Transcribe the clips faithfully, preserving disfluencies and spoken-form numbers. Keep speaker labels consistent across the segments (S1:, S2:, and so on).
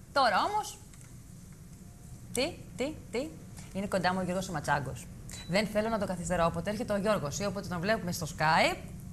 S1: Τώρα όμως, τι, τι, τι, είναι κοντά μου ο Γιώργος ο Ματσάγκος. Δεν θέλω να το καθυστερώ, όποτε έρχεται ο Γιώργος ή όποτε τον βλέπουμε στο Skype,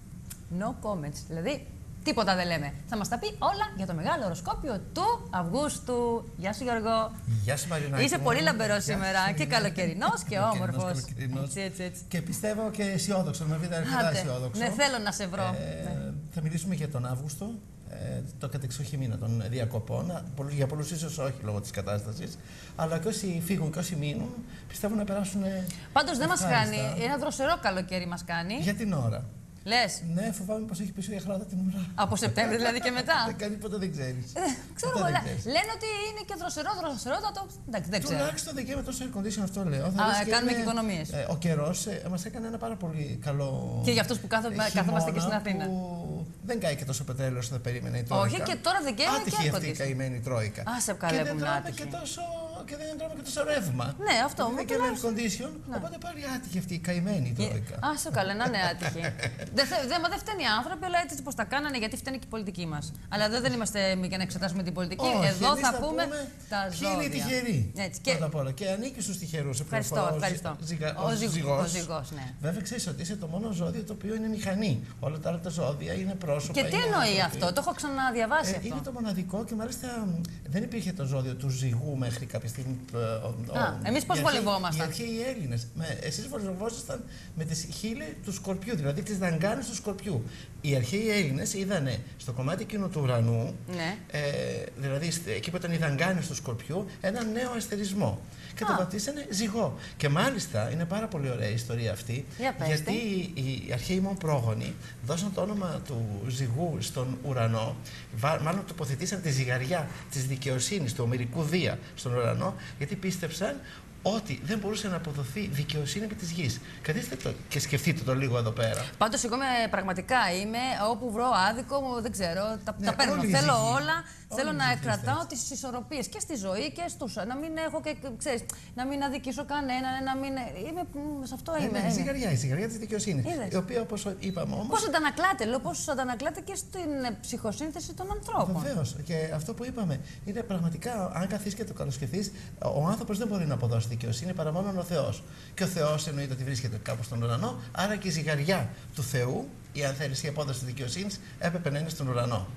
S1: no comments, δηλαδή τίποτα δεν λέμε. Θα μας τα πει όλα για το μεγάλο οροσκόπιο του Αυγούστου. Γεια σου Γιώργο.
S2: Γεια σου Μαρινάκη.
S1: Είσαι πολύ λαμπερός σήμερα και καλοκαιρινός και όμορφος.
S2: Έτσι, έτσι, έτσι. Και πιστεύω και αισιόδοξο, με βίδα αρκετά αισιόδοξο.
S1: Ναι, θέλω να σε βρω.
S2: Ε, ναι. Θα μιλήσουμε για τον Αύγουστο, ε, το κατεξοχή μήνα των διακοπών. Για πολλούς ίσως όχι λόγω της κατάστασης, αλλά και όσοι φύγουν και όσοι μείνουν, πιστεύω να περάσουν.
S1: Πάντως δεν μας κάνει, ένα δροσερό καλοκαίρι μας κάνει.
S2: Για την ώρα.
S1: Λες.
S2: Ναι, φοβάμαι πως έχει πίσω η αχλάδα την ουρά.
S1: Από Σεπτέμβρη δηλαδή και μετά.
S2: Δεν κάνει ποτέ, δεν ξέρεις.
S1: Ε, ξέρω εγώ. Λένε ότι είναι και δροσερό, δροσερότατο. Εντάξει, δεν ξέρω.
S2: Τουλάχιστον Δεκέμβρη τόσο air condition, αυτό λέω.
S1: Α, κάνουμε και οικονομίες.
S2: Ε, ο καιρός ε, μας έκανε ένα πάρα πολύ καλό.
S1: Και για αυτούς που κάθομαστε και στην Αθήνα.
S2: Που δεν κάει και τόσο πετρέλαιο όσο θα περίμενε η Τρόικα.
S1: Όχι, και τώρα Δεκέμβρη και
S2: άτυχη αυτή η καημένη Τρόικα.
S1: Α, σε καλέ που είναι άτυχη.
S2: Και τόσο. Και δεν τρώμε και τόσο ρεύμα.
S1: Ναι, αυτό
S2: είναι και air condition. Ναι. Οπότε πάλι άτυχη αυτή η καημένη Τρόικα.
S1: Α, σε καλά, να είναι άτυχη. δεν δε φταίνει οι άνθρωποι, αλλά έτσι πως τα κάνανε, γιατί φταίνει και η πολιτική μας. Αλλά εδώ δεν είμαστε εμείς για να εξετάσουμε την πολιτική.
S2: Όχι,
S1: εδώ θα, θα πούμε,
S2: πούμε
S1: τα ζώδια.
S2: Ποιοι είναι τυχεροί.
S1: Έτσι,
S2: και... Πρώτα απ' όλα. Και ανήκει στους τυχερούς.
S1: Ευχαριστώ. ευχαριστώ.
S2: Ζυγα...
S1: Ο, ζυγ...
S2: ζυγός.
S1: ο ζυγός, ναι.
S2: Βέβαια, ξέρεις ότι είσαι το μόνο ζώδιο το οποίο είναι μηχανή. Όλα τα άλλα τα ζώδια είναι πρόσωπα.
S1: Και τι εννοεί αυτό, το έχω ξαναδιαβάσει
S2: ε,
S1: αυτό.
S2: Είναι το μοναδικό και μάλιστα δεν υπήρχε το ζώδιο του ζυγού μέχρι κάποια στιγμή.
S1: Εμείς πώς βολευόμασταν.
S2: Οι αρχαίοι Έλληνες. Εσείς βολευόσασταν με τις χείλη του σκορπιού, δηλαδή τις δαγκάνες του σκορπιού. Οι αρχαίοι Έλληνες είδανε στο κομμάτι εκείνου του ουρανού,
S1: ναι.
S2: ε, δηλαδή εκεί που ήταν οι δαγκάνες του σκορπιού, έναν νέο αστερισμό. Και Α. το βαπτίσανε ζυγό. Και μάλιστα είναι πάρα πολύ ωραία η ιστορία αυτή,
S1: Για
S2: γιατί οι, οι αρχαίοι μου πρόγονοι δώσαν το όνομα του ζυγού στον ουρανό, μάλλον τοποθετήσαν τη ζυγαριά της δικαιοσύνης, του ομηρικού Δία στον ουρανό, γιατί πίστεψαν ότι δεν μπορούσε να αποδοθεί δικαιοσύνη επί της γης. Καθίστε το και σκεφτείτε το λίγο εδώ πέρα.
S1: Πάντως, εγώ είμαι, πραγματικά είμαι όπου βρω άδικο, δεν ξέρω, τα, ναι, τα παίρνω. Θέλω ζυγή. όλα, όλοι θέλω να κρατάω τις ισορροπίες και στη ζωή και στους. Να μην έχω και, ξέρεις, να μην αδικήσω κανέναν, να μην. Είμαι, σε αυτό
S2: ε,
S1: είμαι.
S2: Ναι, η ζυγαριά, η ζυγαριά της δικαιοσύνης.
S1: Είδες.
S2: Η οποία, όπως είπαμε όμως.
S1: Πώς αντανακλάται, λέω, πώς αντανακλάται και στην ψυχοσύνθεση των ανθρώπων.
S2: Βεβαίως. Και αυτό που είπαμε είναι πραγματικά, αν καθίσεις και το καλοσκεφτείς, ο άνθρωπος δεν μπορεί να αποδώσει δικαιοσύνη παρά μόνο ο Θεός. Και ο Θεός εννοείται ότι βρίσκεται κάπου στον ουρανό, άρα και η ζυγαριά του Θεού, η αν θέλεις η απόδοση της δικαιοσύνης, έπρεπε να είναι στον ουρανό.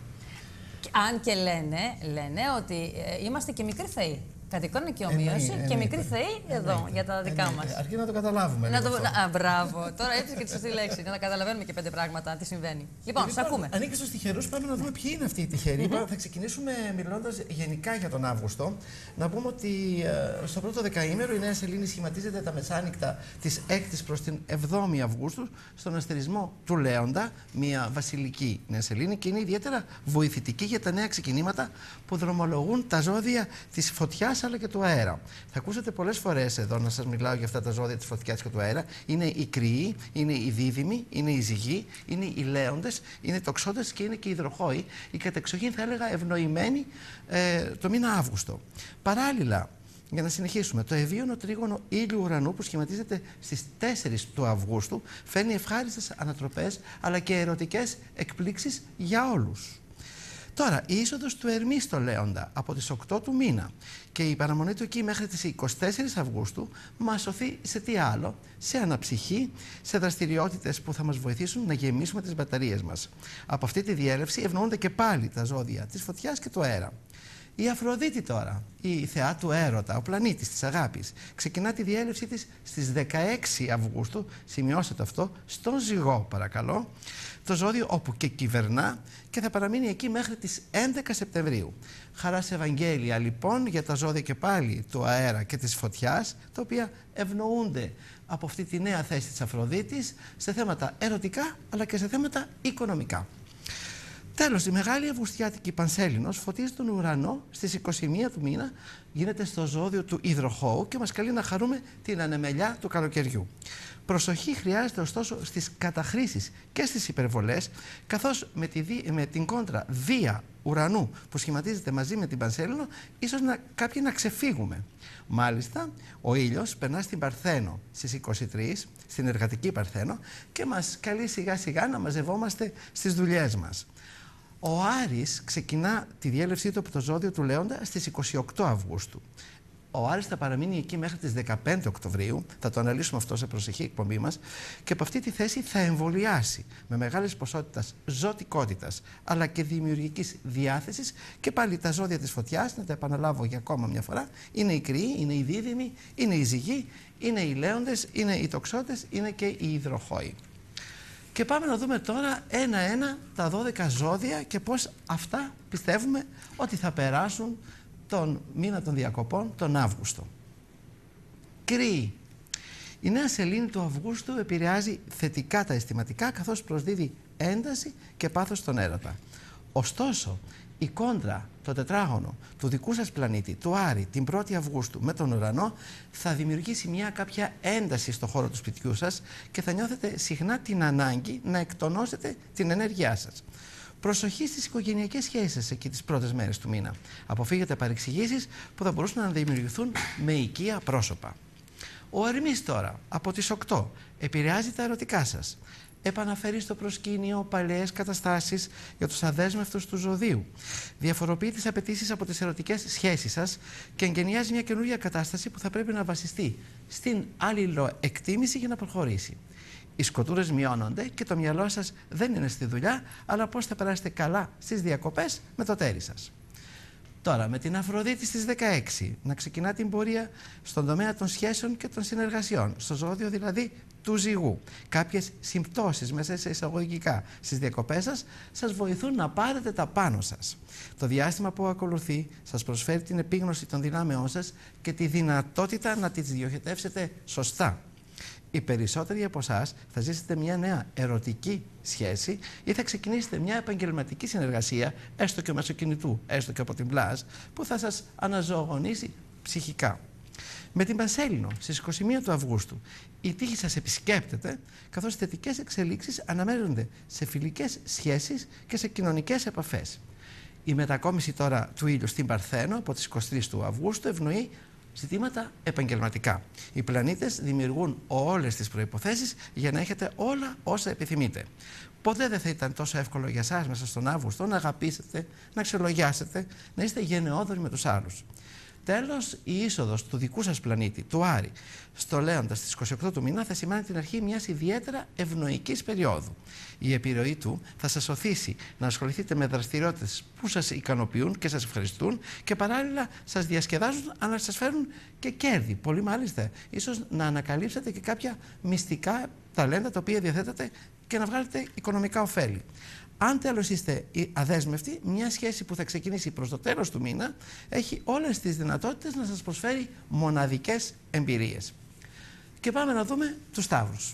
S1: Αν και λένε, λένε ότι ε, είμαστε και μικροί θεοί. Κατ' εικόνα και ομοίωση και μικροί θεοί εδώ για τα δικά μας.
S2: Αρκεί να το καταλάβουμε.
S1: Να το... Α, μπράβο. Τώρα έτσι και τη σωστή λέξη. Να τα καταλαβαίνουμε και πέντε πράγματα τι συμβαίνει. Λοιπόν, λοιπόν σ' ακούμε.
S2: Ανήκει στους τυχερούς, πάμε να δούμε ποιοι είναι αυτοί οι τυχεροί. Mm-hmm. Θα ξεκινήσουμε μιλώντας γενικά για τον Αύγουστο. Να πούμε ότι ε, στο πρώτο δεκαήμερο η Νέα Σελήνη σχηματίζεται τα μεσάνυχτα της έκτης προς την εβδόμη Αυγούστου στον αστερισμό του Λέοντα, μια βασιλική Νέα Σελήνη, και είναι ιδιαίτερα βοηθητική για τα νέα ξεκινήματα που δρομολογούν τα ζώδια της φωτιάς αλλά και του αέρα. Θα ακούσετε πολλές φορές εδώ να σας μιλάω για αυτά τα ζώδια της φωτιάς και του αέρα. Είναι οι κρυοί, είναι οι δίδυμοι, είναι οι ζυγοί, είναι οι λέοντες, είναι οι τοξότες και είναι και οι υδροχόοι. Οι κατεξοχήν, θα έλεγα, ευνοημένοι ε, το μήνα Αύγουστο. Παράλληλα, για να συνεχίσουμε, το ευίωνο τρίγωνο ήλιου ουρανού που σχηματίζεται στις τέσσερις του Αυγούστου φέρνει ευχάριστες ανατροπές αλλά και ερωτικές εκπλήξεις για όλους. Τώρα, η είσοδος του Ερμή στο Λέοντα από τις οκτώ του μήνα και η παραμονή του εκεί μέχρι τις εικοστή τέταρτη Αυγούστου μας σωθεί σε τι άλλο, σε αναψυχή, σε δραστηριότητες που θα μας βοηθήσουν να γεμίσουμε τις μπαταρίες μας. Από αυτή τη διέλευση ευνοούνται και πάλι τα ζώδια της φωτιάς και του αέρα. Η Αφροδίτη τώρα, η θεά του έρωτα, ο πλανήτης της αγάπης, ξεκινά τη διέλευσή της στις δεκαέξι Αυγούστου, σημειώστε αυτό, στον Ζυγό παρακαλώ, το ζώδιο όπου και κυβερνά, και θα παραμείνει εκεί μέχρι τις έντεκα Σεπτεμβρίου. Χαράς Ευαγγέλια λοιπόν για τα ζώδια και πάλι του αέρα και της φωτιάς, τα οποία ευνοούνται από αυτή τη νέα θέση της Αφροδίτης σε θέματα ερωτικά αλλά και σε θέματα οικονομικά. Τέλος, η μεγάλη Αυγουστιάτικη Πανσέλινος φωτίζει τον ουρανό στις είκοσι μία του μήνα, γίνεται στο ζώδιο του Υδροχόου και μας καλεί να χαρούμε την ανεμελιά του καλοκαιριού. Προσοχή χρειάζεται ωστόσο στις καταχρήσεις και στις υπερβολές, καθώς με, τη, με την κόντρα Δία ουρανού που σχηματίζεται μαζί με την Πανσέλινο, ίσως να, κάποιοι να ξεφύγουμε. Μάλιστα, ο ήλιος περνά στην Παρθένο στις είκοσι τρεις, στην εργατική Παρθένο, και μας καλεί σιγά σιγά να μαζευόμαστε στις δουλειές μας. Ο Άρης ξεκινά τη διέλευσή του από το ζώδιο του Λέοντα στις είκοσι οκτώ Αυγούστου. Ο Άρης θα παραμείνει εκεί μέχρι τις δεκαπέντε Οκτωβρίου, θα το αναλύσουμε αυτό σε προσεχή εκπομπή μας, και από αυτή τη θέση θα εμβολιάσει με μεγάλες ποσότητες ζωτικότητας αλλά και δημιουργικής διάθεσης και πάλι τα ζώδια της φωτιάς, να τα επαναλάβω για ακόμα μια φορά, είναι οι Κρυοί, είναι οι Δίδυμοι, είναι οι Ζυγοί, είναι οι Λέοντες, είναι οι Τοξότες, είναι και οι Υδροχόοι. Και πάμε να δούμε τώρα ένα-ένα τα δώδεκα ζώδια και πώς αυτά πιστεύουμε ότι θα περάσουν τον μήνα των διακοπών, τον Αύγουστο. Κρύοι. Η νέα σελήνη του Αυγούστου επηρεάζει θετικά τα αισθηματικά, καθώς προσδίδει ένταση και πάθος στον έρωτα. Ωστόσο, η κόντρα, το τετράγωνο του δικού σας πλανήτη, του Άρη, την πρώτη Αυγούστου με τον ουρανό, θα δημιουργήσει μια κάποια ένταση στο χώρο του σπιτιού σας και θα νιώθετε συχνά την ανάγκη να εκτονώσετε την ενέργειά σας. Προσοχή στις οικογενειακές σχέσεις εκεί τις πρώτες μέρες του μήνα. Αποφύγετε παρεξηγήσεις που θα μπορούσαν να δημιουργηθούν με οικία πρόσωπα. Ο Ερμής τώρα, από τις οκτώ, επηρεάζει τα ερωτικά σας. Επαναφέρει στο προσκήνιο παλαιές καταστάσεις για τους αδέσμευτους του ζωδίου. Διαφοροποιεί τις απαιτήσεις από τις ερωτικές σχέσεις σας και εγκαινιάζει μια καινούργια κατάσταση που θα πρέπει να βασιστεί στην αλληλοεκτίμηση για να προχωρήσει. Οι σκοτούρες μειώνονται και το μυαλό σας δεν είναι στη δουλειά, αλλά πώς θα περάσετε καλά στις διακοπές με το τέρι σας. Τώρα, με την Αφροδίτη στις δεκαέξι, να ξεκινά την πορεία στον τομέα των σχέσεων και των συνεργασιών, στο ζώδιο δηλαδή του Ζυγού. Κάποιες συμπτώσεις μέσα σε εισαγωγικά στις διακοπές σας σας βοηθούν να πάρετε τα πάνω σας. Το διάστημα που ακολουθεί σας προσφέρει την επίγνωση των δυνάμεών σας και τη δυνατότητα να τις διοχετεύσετε σωστά. Οι περισσότεροι από εσάς θα ζήσετε μια νέα ερωτική σχέση ή θα ξεκινήσετε μια επαγγελματική συνεργασία, έστω και μέσω κινητού, έστω και από την πλάζ, που θα σας αναζωογονήσει ψυχικά. Με την Πανσέλινο στις είκοσι μία του Αυγούστου η τύχη σας επισκέπτεται, καθώς θετικές εξελίξεις αναμένονται σε φιλικές σχέσεις και σε κοινωνικές επαφές. Η μετακόμιση τώρα του ήλιου στην Παρθένο από τις είκοσι τρεις του Αυγούστου ευνοεί ζητήματα επαγγελματικά. Οι πλανήτες δημιουργούν όλες τις προϋποθέσεις για να έχετε όλα όσα επιθυμείτε. Ποτέ δεν θα ήταν τόσο εύκολο για εσάς μέσα στον Αύγουστο να αγαπήσετε, να ξελογιάσετε, να είστε γενναιόδοροι με τους άλλους. Τέλος, η είσοδος του δικού σας πλανήτη, του Άρη, στο Λέοντα στις είκοσι οκτώ του μήνα θα σημαίνει την αρχή μιας ιδιαίτερα ευνοϊκής περίοδου. Η επιρροή του θα σας οθήσει να ασχοληθείτε με δραστηριότητες που σας ικανοποιούν και σας ευχαριστούν και παράλληλα σας διασκεδάζουν, αλλά σας φέρουν και κέρδη. Πολύ μάλιστα, ίσως να ανακαλύψετε και κάποια μυστικά ταλέντα τα οποία διαθέτετε και να βγάλετε οικονομικά ωφέλη. Αν τέλος είστε αδέσμευτοι, μια σχέση που θα ξεκινήσει προς το τέλος του μήνα έχει όλες τις δυνατότητες να σας προσφέρει μοναδικές εμπειρίες. Και πάμε να δούμε τους Ταύρους.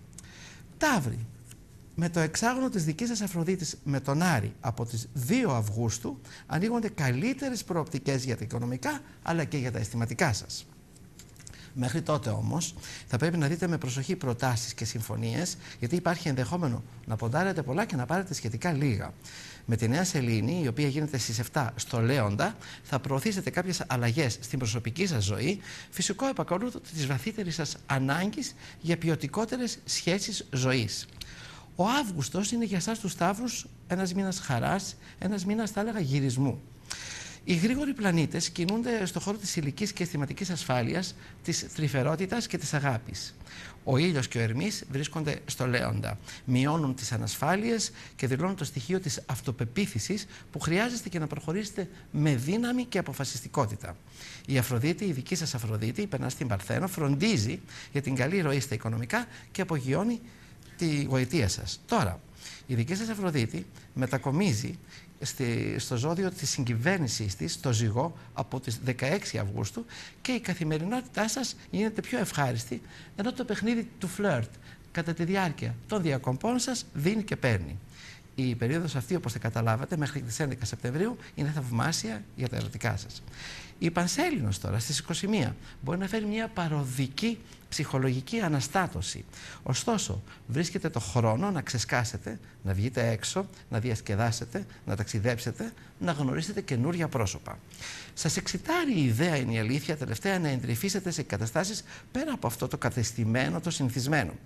S2: Ταύροι, με το εξάγωνο της δικής σας Αφροδίτης με τον Άρη από τις δύο Αυγούστου ανοίγονται καλύτερες προοπτικές για τα οικονομικά αλλά και για τα αισθηματικά σας. Μέχρι τότε όμως θα πρέπει να δείτε με προσοχή προτάσεις και συμφωνίες, γιατί υπάρχει ενδεχόμενο να ποντάρετε πολλά και να πάρετε σχετικά λίγα. Με τη νέα σελήνη, η οποία γίνεται στις επτά στο Λέοντα, θα προωθήσετε κάποιες αλλαγές στην προσωπική σας ζωή, φυσικό επακολούθο της βαθύτερης σας ανάγκης για ποιοτικότερες σχέσεις ζωής. Ο Αύγουστος είναι για εσάς τους Ταύρους ένας μήνας χαράς, ένας μήνας θα έλεγα γυρισμού. Οι γρήγοροι πλανήτες κινούνται στον χώρο της ηλικής και αισθηματικής ασφάλειας, της τρυφερότητας και της αγάπης. Ο ήλιος και ο Ερμής βρίσκονται στο Λέοντα. Μειώνουν τις ανασφάλειες και δηλώνουν το στοιχείο της αυτοπεποίθησης που χρειάζεστε και να προχωρήσετε με δύναμη και αποφασιστικότητα. Η Αφροδίτη, η δική σας Αφροδίτη, περνά στην Παρθένο, φροντίζει για την καλή ροή στα οικονομικά και απογειώνει τη γοητεία σας. Τώρα, η δική σας Αφροδίτη μετακομίζει Στη, στο ζώδιο της συγκυβέρνησης της, το Ζυγό, από τις δεκαέξι Αυγούστου και η καθημερινότητά σας γίνεται πιο ευχάριστη, ενώ το παιχνίδι του φλερτ κατά τη διάρκεια των διακοπών σας δίνει και παίρνει. Η περίοδος αυτή, όπως θα καταλάβατε, μέχρι τις έντεκα Σεπτεμβρίου είναι θαυμάσια για τα ερωτικά σας. Η Πανσέλινος τώρα στις είκοσι μία μπορεί να φέρει μια παροδική ψυχολογική αναστάτωση. Ωστόσο, βρίσκεται το χρόνο να ξεσκάσετε, να βγείτε έξω, να διασκεδάσετε, να ταξιδέψετε, να γνωρίσετε καινούρια πρόσωπα. Σας εξητάρει η ιδέα, είναι η αλήθεια, τελευταία να εντρυφήσετε σε καταστάσεις πέρα από αυτό το κατεστημένο, το συνηθισμένο.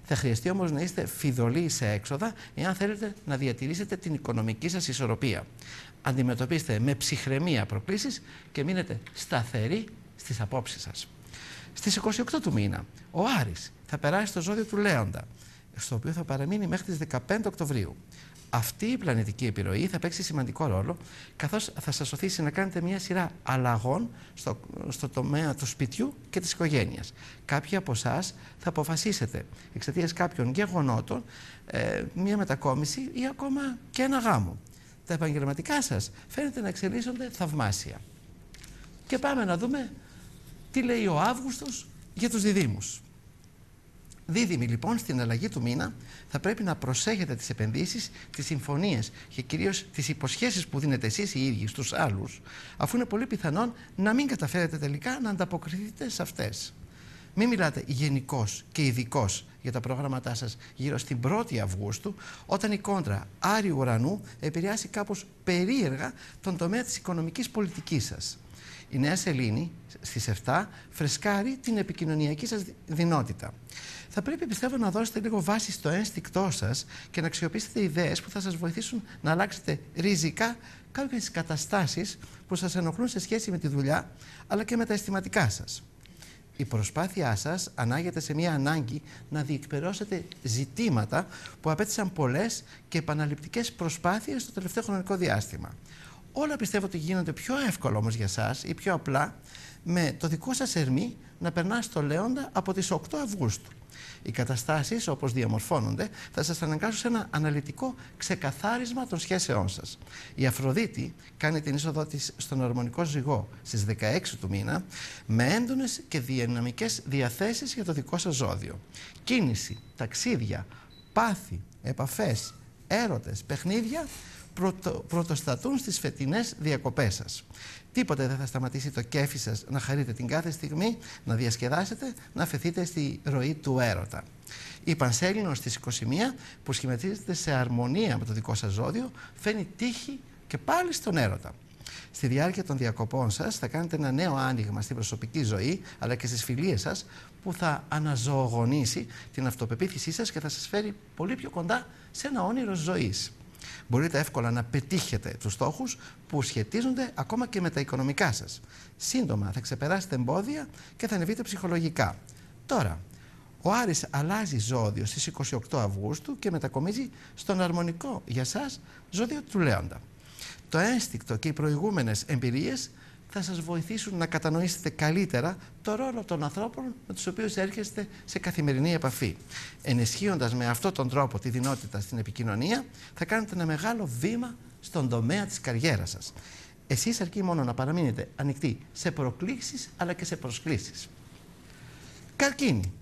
S2: Θα χρειαστεί όμως να είστε φιδωλοί σε έξοδα, εάν θέλετε να διατηρήσετε την οικονομική σας ισορροπία. Αντιμετωπίστε με ψυχραιμία προκλήσεις και μείνετε σταθεροί στις απόψεις σας. Στις είκοσι οκτώ του μήνα, ο Άρης θα περάσει στο ζώδιο του Λέοντα, στο οποίο θα παραμείνει μέχρι τις δεκαπέντε Οκτωβρίου. Αυτή η πλανητική επιρροή θα παίξει σημαντικό ρόλο, καθώς θα σας οθήσει να κάνετε μια σειρά αλλαγών στο, στο τομέα του σπιτιού και της οικογένειας. Κάποιοι από εσάς θα αποφασίσετε εξαιτίας κάποιων γεγονότων ε, μια μετακόμιση ή ακόμα και ένα γάμο. Τα επαγγελματικά σας φαίνεται να εξελίσσονται θαυμάσια. Και πάμε να δούμε τι λέει ο Αύγουστος για τους διδύμους. Δίδυμοι λοιπόν, στην αλλαγή του μήνα θα πρέπει να προσέχετε τις επενδύσεις, τις συμφωνίες και κυρίως τις υποσχέσεις που δίνετε εσείς οι ίδιοι στους άλλους, αφού είναι πολύ πιθανόν να μην καταφέρετε τελικά να ανταποκριθείτε σε αυτές. Μην μιλάτε γενικώς και ειδικώς για τα προγράμματά σας γύρω στην πρώτη Αυγούστου, όταν η κόντρα Άριου Ουρανού επηρεάσει κάπως περίεργα τον τομέα της οικονομικής πολιτικής σας. Η Νέα Σελήνη στις επτά φρεσκάρει την επικοινωνιακή σας δυνότητα. Θα πρέπει, πιστεύω, να δώσετε λίγο βάση στο ένστικτό σας και να αξιοποιήσετε ιδέες που θα σας βοηθήσουν να αλλάξετε ριζικά κάποιες καταστάσεις που σας ενοχλούν σε σχέση με τη δουλειά αλλά και με τα αισθηματικά σας. Η προσπάθειά σας ανάγεται σε μια ανάγκη να διεκπεραιώσετε ζητήματα που απέτησαν πολλές και επαναληπτικές προσπάθειες στο τελευταίο χρονικό διάστημα. Όλα πιστεύω ότι γίνονται πιο εύκολα όμως για σας ή πιο απλά με το δικό σας ερμή να περνά στο Λέοντα από τις οκτώ Αυγούστου. Οι καταστάσεις, όπως διαμορφώνονται, θα σας αναγκάσουν σε ένα αναλυτικό ξεκαθάρισμα των σχέσεών σας. Η Αφροδίτη κάνει την είσοδό της στον αρμονικό ζυγό στις δεκαέξι του μήνα, με έντονες και δυναμικές διαθέσεις για το δικό σας ζώδιο. Κίνηση, ταξίδια, πάθη, επαφές, έρωτες, παιχνίδια πρωτο, πρωτοστατούν στις φετινές διακοπές σας. Τίποτε δεν θα σταματήσει το κέφι σας να χαρείτε την κάθε στιγμή, να διασκεδάσετε, να αφαιθείτε στη ροή του έρωτα. Η Πανσέλινος στις είκοσι μία, που σχηματίζεται σε αρμονία με το δικό σας ζώδιο, φέρνει τύχη και πάλι στον έρωτα. Στη διάρκεια των διακοπών σας θα κάνετε ένα νέο άνοιγμα στην προσωπική ζωή, αλλά και στις φιλίες σας, που θα αναζωογονήσει την αυτοπεποίθησή σας και θα σας φέρει πολύ πιο κοντά σε ένα όνειρο ζωής. Μπορείτε εύκολα να πετύχετε τους στόχους που σχετίζονται ακόμα και με τα οικονομικά σας. Σύντομα θα ξεπεράσετε εμπόδια και θα ανεβείτε ψυχολογικά. Τώρα, ο Άρης αλλάζει ζώδιο στις είκοσι οκτώ Αυγούστου και μετακομίζει στον αρμονικό για σας ζώδιο του Λέοντα. Το ένστικτο και οι προηγούμενες εμπειρίες θα σας βοηθήσουν να κατανοήσετε καλύτερα το ρόλο των ανθρώπων με τους οποίους έρχεστε σε καθημερινή επαφή. Ενισχύοντας με αυτόν τον τρόπο τη δυνότητα στην επικοινωνία, θα κάνετε ένα μεγάλο βήμα στον τομέα της καριέρας σας. Εσείς αρκεί μόνο να παραμείνετε ανοιχτοί σε προκλήσεις αλλά και σε προσκλήσεις. Καρκίνη.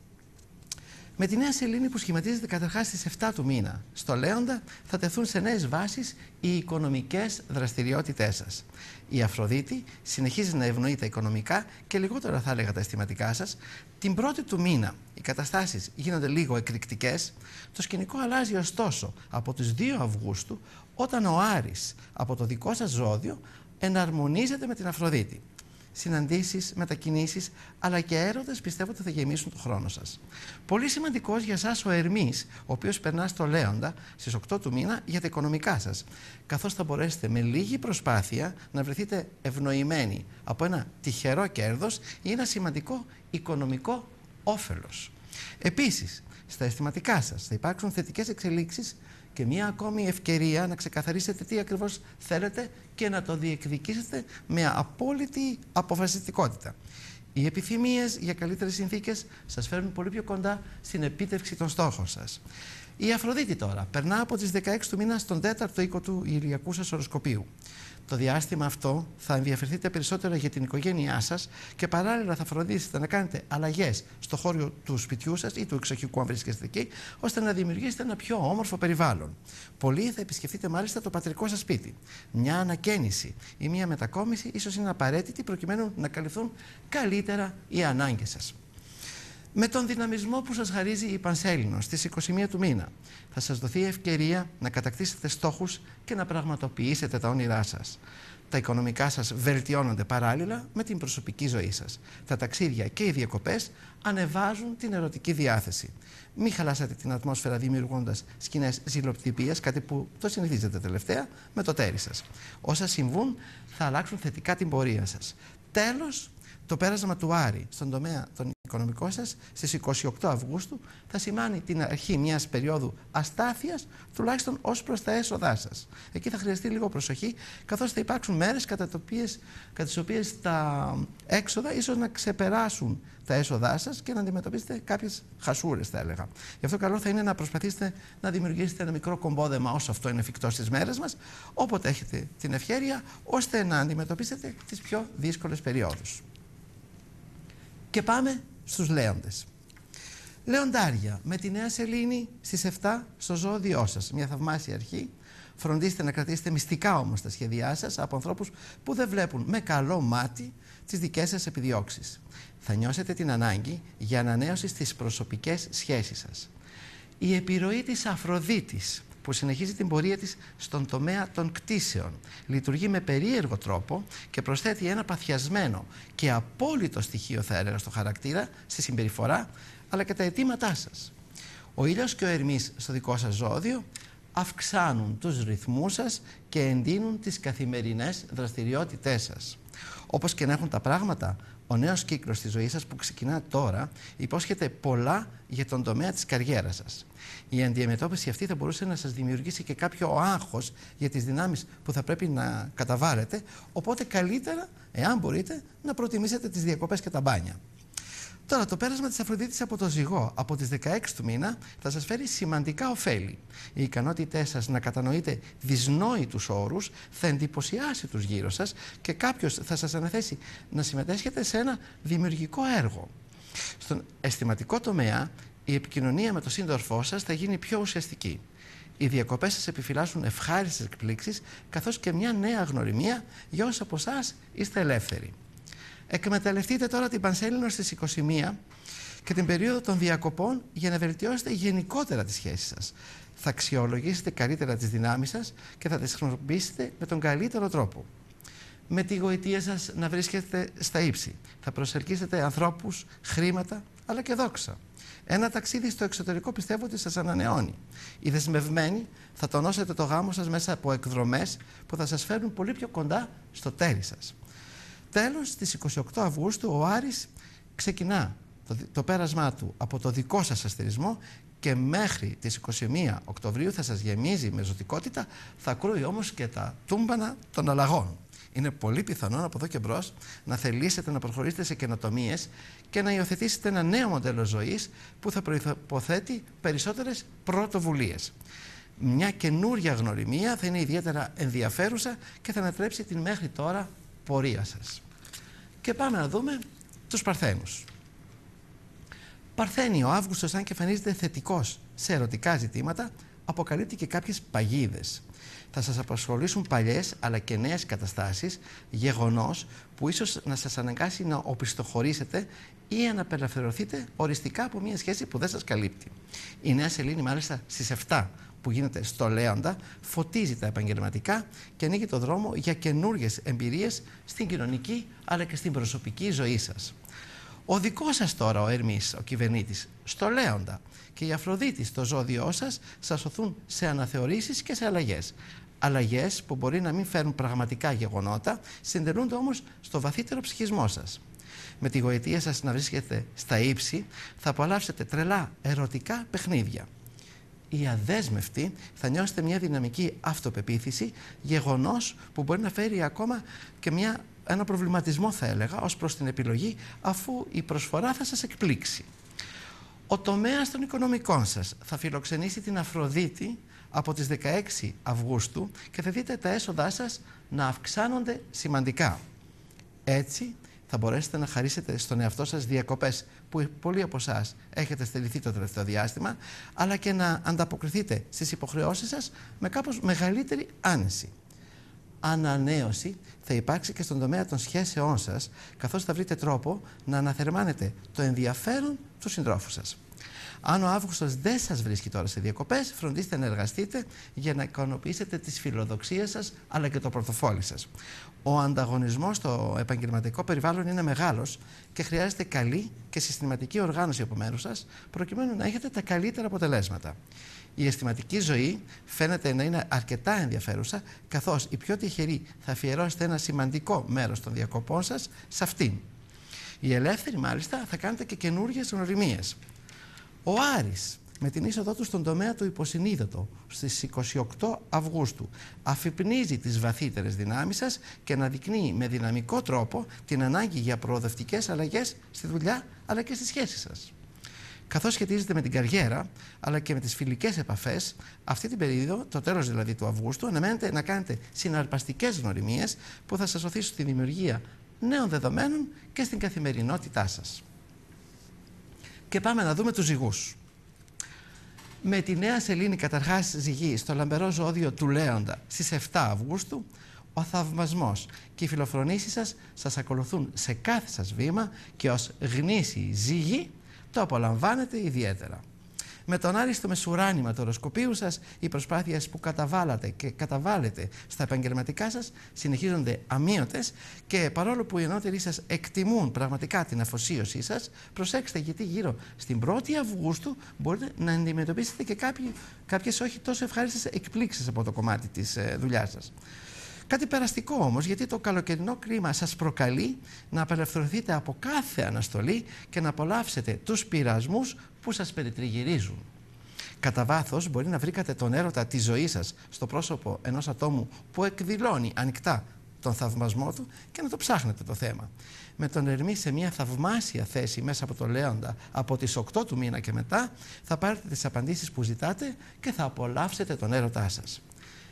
S2: Με τη Νέα Σελήνη που σχηματίζεται καταρχάς στις επτά του μήνα στο Λέοντα, θα τεθούν σε νέες βάσεις οι οικονομικές δραστηριότητές σας. Η Αφροδίτη συνεχίζει να ευνοεί τα οικονομικά και λιγότερο θα έλεγα τα αισθηματικά σας. Την πρώτη του μήνα οι καταστάσεις γίνονται λίγο εκρηκτικές. Το σκηνικό αλλάζει ωστόσο από τις δύο Αυγούστου, όταν ο Άρης από το δικό σας ζώδιο εναρμονίζεται με την Αφροδίτη. Συναντήσεις, μετακινήσεις, αλλά και έρωτες πιστεύω ότι θα γεμίσουν τον χρόνο σας. Πολύ σημαντικός για σας ο Ερμής, ο οποίος περνά στο Λέοντα στις οκτώ του μήνα για τα οικονομικά σας, καθώς θα μπορέσετε με λίγη προσπάθεια να βρεθείτε ευνοημένοι από ένα τυχερό κέρδος ή ένα σημαντικό οικονομικό όφελος. Επίσης, στα αισθηματικά σας θα υπάρξουν θετικές εξελίξεις και μια ακόμη ευκαιρία να ξεκαθαρίσετε τι ακριβώς θέλετε και να το διεκδικήσετε με απόλυτη αποφασιστικότητα. Οι επιθυμίες για καλύτερες συνθήκες σας φέρνουν πολύ πιο κοντά στην επίτευξη των στόχων σας. Η Αφροδίτη τώρα περνά από τις δεκαέξι του μήνα στον τέταρτο οίκο του ηλιακού σας οροσκοπίου. Το διάστημα αυτό θα ενδιαφερθείτε περισσότερο για την οικογένειά σας και παράλληλα θα φροντίσετε να κάνετε αλλαγές στο χώρο του σπιτιού σας ή του εξοχικού αν βρίσκεστε εκεί, ώστε να δημιουργήσετε ένα πιο όμορφο περιβάλλον. Πολλοί θα επισκεφτείτε μάλιστα το πατρικό σας σπίτι. Μια ανακαίνιση ή μια μετακόμιση ίσως είναι απαραίτητη προκειμένου να καλυφθούν καλύτερα οι ανάγκες σας. Με τον δυναμισμό που σας χαρίζει η Πανσέλινος στις είκοσι μία του μήνα, θα σας δοθεί ευκαιρία να κατακτήσετε στόχους και να πραγματοποιήσετε τα όνειρά σας. Τα οικονομικά σας βελτιώνονται παράλληλα με την προσωπική ζωή σας. Τα ταξίδια και οι διακοπές ανεβάζουν την ερωτική διάθεση. Μην χαλάσατε την ατμόσφαιρα δημιουργώντας σκηνές ζηλοτυπίας, κάτι που το συνηθίζετε τελευταία με το τέρι σας. Όσα συμβούν θα αλλάξουν θετικά την πορεία σας. Τέλος, το πέρασμα του Άρη στον τομέα των οικονομικών σας στις είκοσι οκτώ Αυγούστου θα σημάνει την αρχή μιας περίοδου αστάθειας, τουλάχιστον ως προς τα έσοδά σας. Εκεί θα χρειαστεί λίγο προσοχή, καθώς θα υπάρξουν μέρες κατά, κατά τις οποίες τα έξοδα ίσως να ξεπεράσουν τα έσοδά σας και να αντιμετωπίσετε κάποιες χασούρες, θα έλεγα. Γι' αυτό καλό θα είναι να προσπαθήσετε να δημιουργήσετε ένα μικρό κομπόδεμα, όσο αυτό είναι εφικτό στις μέρες μας, όποτε έχετε την ευχέρεια, ώστε να αντιμετωπίσετε τις πιο δύσκολες περιόδους. Και πάμε στους λέοντες. Λεοντάρια, με τη νέα σελήνη στις επτά στο ζώδιό σας. Μια θαυμάσια αρχή. Φροντίστε να κρατήσετε μυστικά όμως τα σχέδιά σας από ανθρώπους που δεν βλέπουν με καλό μάτι τις δικές σας επιδιώξεις. Θα νιώσετε την ανάγκη για ανανέωση στις προσωπικές σχέσεις σας. Η επιρροή της Αφροδίτης, που συνεχίζει την πορεία της στον τομέα των κτήσεων, λειτουργεί με περίεργο τρόπο και προσθέτει ένα παθιασμένο και απόλυτο στοιχείο, θα έλεγα, στο χαρακτήρα, στη συμπεριφορά, αλλά και τα αιτήματά σας. Ο ήλιος και ο Ερμής στο δικό σας ζώδιο αυξάνουν τους ρυθμούς σας και εντείνουν τις καθημερινές δραστηριότητές σας. Όπως και να έχουν τα πράγματα, ο νέος κύκλος της ζωής σας που ξεκινά τώρα υπόσχεται πολλά για τον τομέα της καριέρας σας. Η αντιμετώπιση αυτή θα μπορούσε να σας δημιουργήσει και κάποιο άγχος για τις δυνάμεις που θα πρέπει να καταβάλλετε, οπότε καλύτερα, εάν μπορείτε, να προτιμήσετε τις διακοπές και τα μπάνια. Τώρα, το πέρασμα της Αφροδίτης από το Ζυγό από τις δεκαέξι του μήνα θα σας φέρει σημαντικά ωφέλη. Οι ικανότητές σας να κατανοείτε δυσνόητους όρους θα εντυπωσιάσει τους γύρω σας και κάποιος θα σας αναθέσει να συμμετέσχετε σε ένα δημιουργικό έργο. Στον αισθηματικό τομέα, η επικοινωνία με τον σύντροφό σας θα γίνει πιο ουσιαστική. Οι διακοπές σας επιφυλάσσουν ευχάριστες εκπλήξεις, καθώς και μια νέα γνωριμία για όσους από εσάς είστε ελεύθεροι. Εκμεταλλευτείτε τώρα την Πανσέλινο στις είκοσι μία και την περίοδο των διακοπών για να βελτιώσετε γενικότερα τις σχέσεις σας. Θα αξιολογήσετε καλύτερα τις δυνάμεις σας και θα τις χρησιμοποιήσετε με τον καλύτερο τρόπο. Με τη γοητεία σας να βρίσκετε στα ύψη. Θα προσελκύσετε ανθρώπους, χρήματα, αλλά και δόξα. Ένα ταξίδι στο εξωτερικό πιστεύω ότι σας ανανεώνει. Οι δεσμευμένοι θα τονώσετε το γάμο σας μέσα από εκδρομές που θα σας φέρουν πολύ πιο κοντά στο τέρι σας. Τέλος, στις είκοσι οκτώ Αυγούστου ο Άρης ξεκινά το, το πέρασμά του από το δικό σας αστερισμό και μέχρι τις είκοσι μία Οκτωβρίου θα σας γεμίζει με ζωτικότητα, θα κρούει όμως και τα τούμπανα των αλλαγών. Είναι πολύ πιθανόν από εδώ και μπρος να θελήσετε να προχωρήσετε σε καινοτομίες και να υιοθετήσετε ένα νέο μοντέλο ζωής που θα προϋποθέτει περισσότερες πρωτοβουλίες. Μια καινούρια γνωριμία θα είναι ιδιαίτερα ενδιαφέρουσα και θα ανατρέψει την μέχρι τώρα πορεία σας. Και πάμε να δούμε τους Παρθένους. Παρθένοι, ο Αύγουστος, αν και εμφανίζεται θετικός σε ερωτικά ζητήματα, αποκαλύπτει και κάποιες παγίδες. Θα σας απασχολήσουν παλιές αλλά και νέες καταστάσεις, γεγονός που ίσως να σας αναγκάσει να οπισθοχωρήσετε ή να απελευθερωθείτε οριστικά από μια σχέση που δεν σας καλύπτει. Η νέα σελήνη, μάλιστα στις επτά που γίνεται στο Λέοντα, φωτίζει τα επαγγελματικά και ανοίγει το δρόμο για καινούργιες εμπειρίες στην κοινωνική αλλά και στην προσωπική ζωή σας. Ο δικός σας τώρα, ο Ερμής, ο κυβερνήτης, στο Λέοντα και η Αφροδίτη στο ζώδιό σας σας οθούν σε αναθεωρήσεις και σε αλλαγές. Αλλαγές που μπορεί να μην φέρουν πραγματικά γεγονότα, συντελούνται όμως στο βαθύτερο ψυχισμό σας. Με τη γοητεία σας να βρίσκετε στα ύψη, θα απολαύσετε τρελά ερωτικά παιχνίδια. Οι αδέσμευτοι θα νιώσετε μια δυναμική αυτοπεποίθηση, γεγονός που μπορεί να φέρει ακόμα και μια, ένα προβληματισμό, θα έλεγα, ως προς την επιλογή, αφού η προσφορά θα σας εκπλήξει. Ο τομέας των οικονομικών σας θα φιλοξενήσει την Αφροδίτη από τις δεκαέξι Αυγούστου και θα δείτε τα έσοδά σας να αυξάνονται σημαντικά. Έτσι θα μπορέσετε να χαρίσετε στον εαυτό σας διακοπές που πολλοί από εσάς έχετε στερηθεί το τελευταίο διάστημα, αλλά και να ανταποκριθείτε στις υποχρεώσεις σας με κάπως μεγαλύτερη άνεση. Ανανέωση θα υπάρξει και στον τομέα των σχέσεών σας, καθώς θα βρείτε τρόπο να αναθερμάνετε το ενδιαφέρον του συντρόφου σας. Αν ο Αύγουστος δεν σας βρίσκει τώρα σε διακοπές, φροντίστε να εργαστείτε για να ικανοποιήσετε τις φιλοδοξίες σας αλλά και το πορτοφόλι σας. Ο ανταγωνισμός στο επαγγελματικό περιβάλλον είναι μεγάλος και χρειάζεται καλή και συστηματική οργάνωση από μέρους σας, προκειμένου να έχετε τα καλύτερα αποτελέσματα. Η αισθηματική ζωή φαίνεται να είναι αρκετά ενδιαφέρουσα, καθώς οι πιο τυχεροί θα αφιερώσετε ένα σημαντικό μέρος των διακοπών σας σε αυτήν. Οι ελεύθεροι, μάλιστα, θα κάνετε και καινούργιες γνωριμίες. Ο Άρης, με την είσοδό του στον τομέα του υποσυνείδητο στις είκοσι οκτώ Αυγούστου, αφυπνίζει τις βαθύτερες δυνάμεις σας και αναδεικνύει με δυναμικό τρόπο την ανάγκη για προοδευτικές αλλαγές στη δουλειά αλλά και στις σχέσεις σας. Καθώς σχετίζεται με την καριέρα αλλά και με τις φιλικές επαφές, αυτή την περίοδο, το τέλος δηλαδή του Αυγούστου, αναμένετε να κάνετε συναρπαστικές γνωριμίες που θα σας οθήσουν στη δημιουργία νέων δεδομένων και στην καθημερινότητά σας. Και πάμε να δούμε τους ζυγούς. Με τη νέα σελήνη καταρχάς ζυγή στο λαμπερό ζώδιο του Λέοντα στις επτά Αυγούστου, ο θαυμασμός και οι φιλοφρονήσεις σας σας ακολουθούν σε κάθε σας βήμα και ως γνήσιοι ζύγοι το απολαμβάνετε ιδιαίτερα. Με τον Άρη στο μεσουράνημα του οροσκοπίου σας, οι προσπάθειες που καταβάλατε και καταβάλλετε στα επαγγελματικά σας συνεχίζονται αμείωτες και παρόλο που οι ενώτεροι σας εκτιμούν πραγματικά την αφοσίωσή σας, προσέξτε, γιατί γύρω στην πρώτη Αυγούστου μπορείτε να αντιμετωπίσετε και κάποιοι, κάποιες όχι τόσο ευχάριστες εκπλήξεις από το κομμάτι της ε, δουλειάς σας. Κάτι περαστικό όμως, γιατί το καλοκαιρινό κλίμα σας προκαλεί να απελευθερωθείτε από κάθε αναστολή και να απολαύσετε τους πειρασμούς που σας περιτριγυρίζουν. Κατά βάθος, μπορεί να βρήκατε τον έρωτα της ζωής σας στο πρόσωπο ενός ατόμου που εκδηλώνει ανοιχτά τον θαυμασμό του και να το ψάχνετε το θέμα. Με τον Ερμή σε μια θαυμάσια θέση μέσα από το Λέοντα από τις οκτώ του μήνα και μετά, θα πάρετε τις απαντήσεις που ζητάτε και θα απολαύσετε τον έρωτά σας.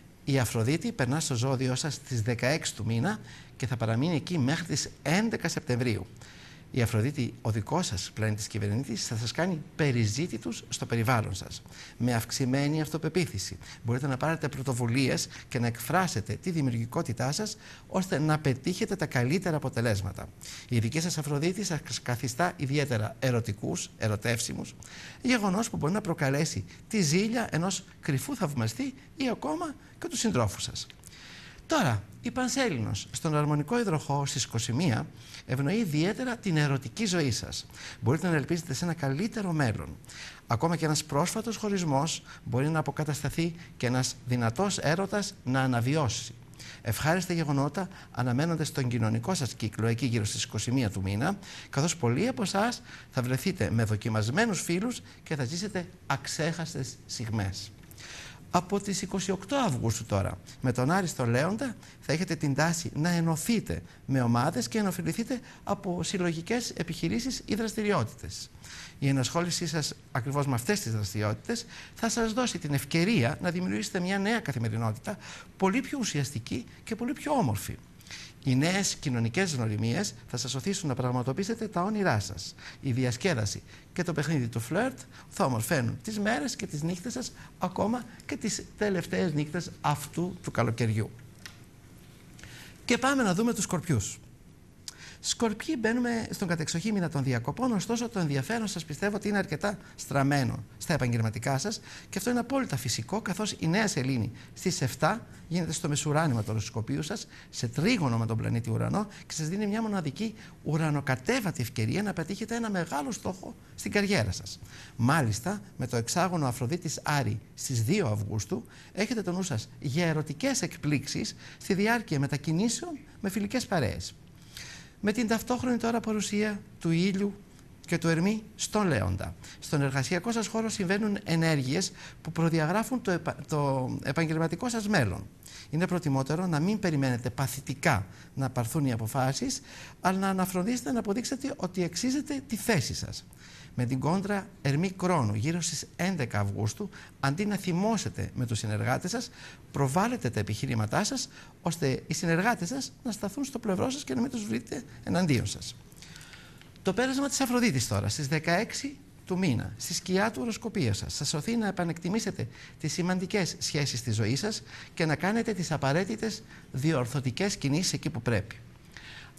S2: Η Αφροδίτη περνά στο ζώδιό σας στις δεκαέξι του μήνα και θα παραμείνει εκεί μέχρι τις έντεκα Σεπτεμβρίου. Η Αφροδίτη, ο δικός σας πλανήτης κυβερνήτης, θα σας κάνει περιζήτητους στο περιβάλλον σας. Με αυξημένη αυτοπεποίθηση μπορείτε να πάρετε πρωτοβουλίες και να εκφράσετε τη δημιουργικότητά σας ώστε να πετύχετε τα καλύτερα αποτελέσματα. Η δική σας Αφροδίτη σας καθιστά ιδιαίτερα ερωτικούς, ερωτεύσιμους, γεγονός που μπορεί να προκαλέσει τη ζήλια ενός κρυφού θαυμαστή ή ακόμα και του συντρόφου σας. Τώρα, η Πανσέλινος στον αρμονικό υδροχόο στις είκοσι μία ευνοεί ιδιαίτερα την ερωτική ζωή σας. Μπορείτε να ελπίζετε σε ένα καλύτερο μέλλον. Ακόμα και ένας πρόσφατος χωρισμός μπορεί να αποκατασταθεί και ένας δυνατός έρωτας να αναβιώσει. Ευχάριστα γεγονότα αναμένονται στον κοινωνικό σας κύκλο εκεί γύρω στις είκοσι μία του μήνα, καθώς πολλοί από εσάς θα βρεθείτε με δοκιμασμένους φίλους και θα ζήσετε αξέχαστες στιγμές. Από τις είκοσι οκτώ Αυγούστου τώρα, με τον Άρη στο Λέοντα, θα έχετε την τάση να ενωθείτε με ομάδες και να ωφεληθείτε από συλλογικές επιχειρήσεις ή δραστηριότητες. Η ενασχόλησή σας ακριβώς με αυτές τις δραστηριότητες θα σας δώσει την ευκαιρία να δημιουργήσετε μια νέα καθημερινότητα πολύ πιο ουσιαστική και πολύ πιο όμορφη. Οι νέες κοινωνικές γνωριμίες θα σας οθήσουν να πραγματοποιήσετε τα όνειρά σας. Η διασκέδαση και το παιχνίδι του φλερτ θα ομορφαίνουν τις μέρες και τις νύχτες σας, ακόμα και τις τελευταίες νύχτες αυτού του καλοκαιριού. Και πάμε να δούμε τους Σκορπιούς. Σκορπιοί, μπαίνουμε στον κατεξοχή μήνα των διακοπών, ωστόσο το ενδιαφέρον σας πιστεύω ότι είναι αρκετά στραμμένο στα επαγγελματικά σας και αυτό είναι απόλυτα φυσικό, καθώς η νέα σελήνη στις επτά γίνεται στο μεσουράνημα του οροσκοπίου σας, σε τρίγωνο με τον πλανήτη Ουρανό και σας δίνει μια μοναδική ουρανοκατέβατη ευκαιρία να πετύχετε ένα μεγάλο στόχο στην καριέρα σας. Μάλιστα, με το εξάγωνο Αφροδίτης Άρη στις δύο Αυγούστου, έχετε το νου σας για ερωτικές εκπλήξεις στη διάρκεια μετακινήσεων με φιλικές παρέες. Με την ταυτόχρονη τώρα παρουσία του ήλιου και του Ερμή στον Λέοντα. Στον εργασιακό σας χώρο συμβαίνουν ενέργειες που προδιαγράφουν το, επα... το επαγγελματικό σας μέλλον. Είναι προτιμότερο να μην περιμένετε παθητικά να πάρθουν οι αποφάσεις, αλλά να αναφροντίσετε να αποδείξετε ότι αξίζετε τη θέση σας. Με την κόντρα Ερμή Κρόνου γύρω στις έντεκα Αυγούστου, αντί να θυμώσετε με τους συνεργάτες σας, προβάλλετε τα επιχειρήματά σας, ώστε οι συνεργάτες σας να σταθούν στο πλευρό σας και να μην τους βρείτε εναντίον σας. Το πέρασμα της Αφροδίτης τώρα, στις δεκαέξι του μήνα, στη σκιά του οροσκοπίου σας, σας οθεί να επανεκτιμήσετε τις σημαντικές σχέσεις της ζωής σας και να κάνετε τις απαραίτητες διορθωτικές κινήσεις εκεί που πρέπει.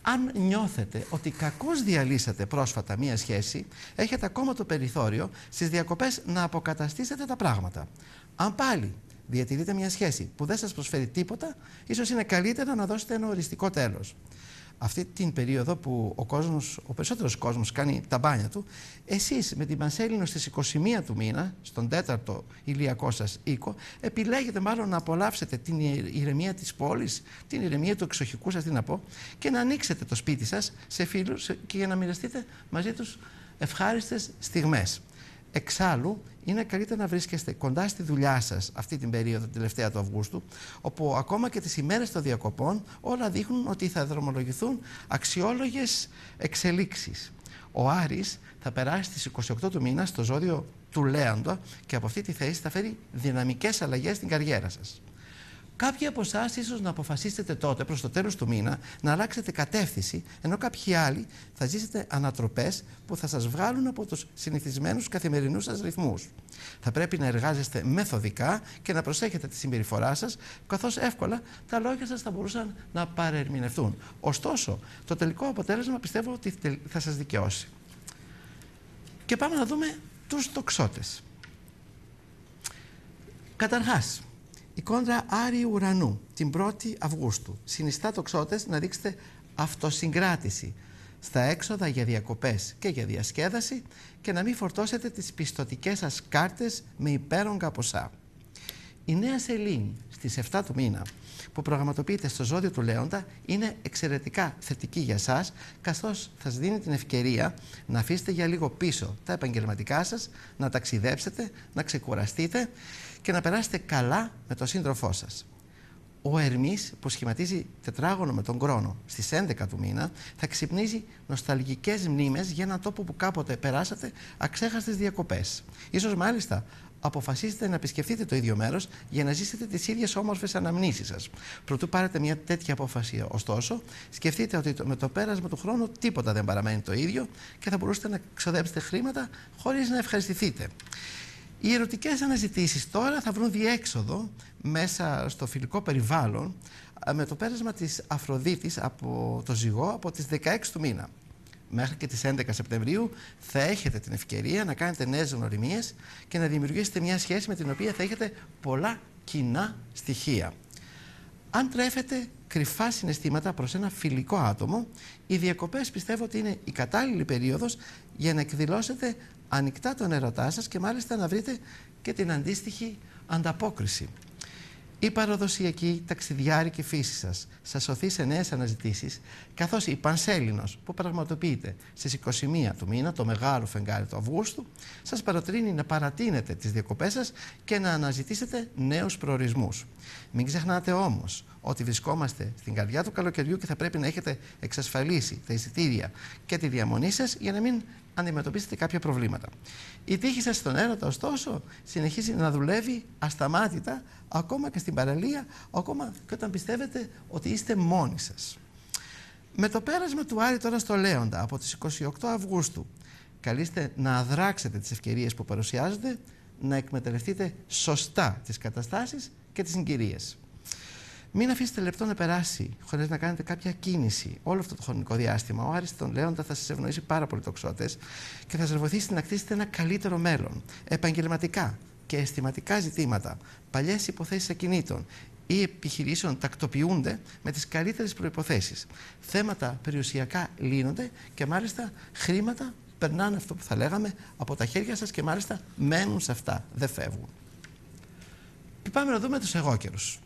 S2: Αν νιώθετε ότι κακώς διαλύσατε πρόσφατα μία σχέση, έχετε ακόμα το περιθώριο στις διακοπές να αποκαταστήσετε τα πράγματα. Αν πάλι διατηρείτε μια σχέση που δεν σας προσφέρει τίποτα, ίσως είναι καλύτερα να δώσετε ένα οριστικό τέλος. Αυτή την περίοδο που ο, κόσμος, ο περισσότερος κόσμος κάνει τα μπάνια του, εσείς με την Πανσέλινο στις είκοσι μία του μήνα, στον τέταρτο ηλιακό σας οίκο, επιλέγετε μάλλον να απολαύσετε την ηρεμία της πόλης, την ηρεμία του εξοχικού σας, τι να πω, και να ανοίξετε το σπίτι σας σε φίλους και για να μοιραστείτε μαζί τους ευχάριστες στιγμές. Εξάλλου, είναι καλύτερα να βρίσκεστε κοντά στη δουλειά σας αυτή την περίοδο, την τελευταία του Αυγούστου, όπου ακόμα και τις ημέρες των διακοπών όλα δείχνουν ότι θα δρομολογηθούν αξιόλογες εξελίξεις. Ο Άρης θα περάσει στις είκοσι οκτώ του μήνα στο ζώδιο του Λέοντα και από αυτή τη θέση θα φέρει δυναμικές αλλαγές στην καριέρα σας. Κάποιοι από εσάς ίσως να αποφασίσετε τότε προς το τέλος του μήνα να αλλάξετε κατεύθυνση, ενώ κάποιοι άλλοι θα ζήσετε ανατροπές που θα σας βγάλουν από τους συνηθισμένους καθημερινούς σας ρυθμούς. Θα πρέπει να εργάζεστε μεθοδικά και να προσέχετε τη συμπεριφορά σας, καθώς εύκολα τα λόγια σας θα μπορούσαν να παρερμηνευτούν. Ωστόσο, το τελικό αποτέλεσμα πιστεύω ότι θα σας δικαιώσει. Και πάμε να δούμε τους τοξότες. Καταρχάς, η κόντρα Άριου-Ουρανού την πρώτη Αυγούστου συνιστά τοξότες να δείξετε αυτοσυγκράτηση στα έξοδα για διακοπές και για διασκέδαση και να μην φορτώσετε τις πιστωτικές σας κάρτες με υπέρογκα ποσά. Η νέα σελήνη στις επτά του μήνα που προγραμματοποιείται στο ζώδιο του Λέοντα είναι εξαιρετικά θετική για σας, καθώς θα σας δίνει την ευκαιρία να αφήσετε για λίγο πίσω τα επαγγελματικά σας, να ταξιδέψετε, να ξεκουραστείτε και να περάσετε καλά με τον σύντροφό σας. Ο Ερμής, που σχηματίζει τετράγωνο με τον Κρόνο στις έντεκα του μήνα, θα ξυπνήσει νοσταλγικές μνήμες για έναν τόπο που κάποτε περάσατε αξέχαστες διακοπές. Ίσως μάλιστα αποφασίσετε να επισκεφτείτε το ίδιο μέρος για να ζήσετε τις ίδιες όμορφες αναμνήσεις σας. Προτού πάρετε μια τέτοια απόφαση, ωστόσο, σκεφτείτε ότι με το πέρασμα του χρόνου τίποτα δεν παραμένει το ίδιο και θα μπορούσατε να ξοδέψετε χρήματα χωρίς να ευχαριστηθείτε. Οι ερωτικές αναζητήσεις τώρα θα βρουν διέξοδο μέσα στο φιλικό περιβάλλον με το πέρασμα της Αφροδίτης από το Ζυγό από τις δεκαέξι του μήνα. Μέχρι και τις έντεκα Σεπτεμβρίου θα έχετε την ευκαιρία να κάνετε νέες γνωριμίες και να δημιουργήσετε μια σχέση με την οποία θα έχετε πολλά κοινά στοιχεία. Αν τρέφετε κρυφά συναισθήματα προς ένα φιλικό άτομο, οι διακοπές πιστεύω ότι είναι η κατάλληλη περίοδος για να εκδηλώσετε ανοιχτά τον ερωτά σας και μάλιστα να βρείτε και την αντίστοιχη ανταπόκριση. Η παραδοσιακή ταξιδιάρικη φύση σας σας σωθεί σε νέες αναζητήσεις, καθώς η Πανσέλινος που πραγματοποιείται στις είκοσι μία του μήνα, το μεγάλο φεγγάρι του Αυγούστου, σας παροτρύνει να παρατείνετε τις διακοπές σας και να αναζητήσετε νέους προορισμούς. Μην ξεχνάτε όμως ότι βρισκόμαστε στην καρδιά του καλοκαιριού και θα πρέπει να έχετε εξασφαλίσει τα εισιτήρια και τη διαμονή σας για να μην αντιμετωπίσετε κάποια προβλήματα. Η τύχη σας στον έρωτα, ωστόσο, συνεχίζει να δουλεύει ασταμάτητα, ακόμα και στην παραλία, ακόμα και όταν πιστεύετε ότι είστε μόνοι σας. Με το πέρασμα του Άρη τώρα στο Λέοντα από τις είκοσι οκτώ Αυγούστου, καλείστε να αδράξετε τις ευκαιρίες που παρουσιάζονται, να εκμεταλλευτείτε σωστά τις καταστάσεις και τις συγκυρίες. Μην αφήσετε λεπτό να περάσει χωρίς να κάνετε κάποια κίνηση όλο αυτό το χρονικό διάστημα. Ο Άρης τον Λέοντα θα σας ευνοήσει πάρα πολύ τοξότες και θα σας βοηθήσει να κτίσετε ένα καλύτερο μέλλον. Επαγγελματικά και αισθηματικά ζητήματα, παλιές υποθέσεις ακινήτων ή επιχειρήσεων τακτοποιούνται με τις καλύτερες προϋποθέσεις. Θέματα περιουσιακά λύνονται και μάλιστα χρήματα περνάνε, αυτό που θα λέγαμε, από τα χέρια σας και μάλιστα μένουν σε αυτά, δεν φεύγουν. Και πάμε να δούμε τους εγώκερους.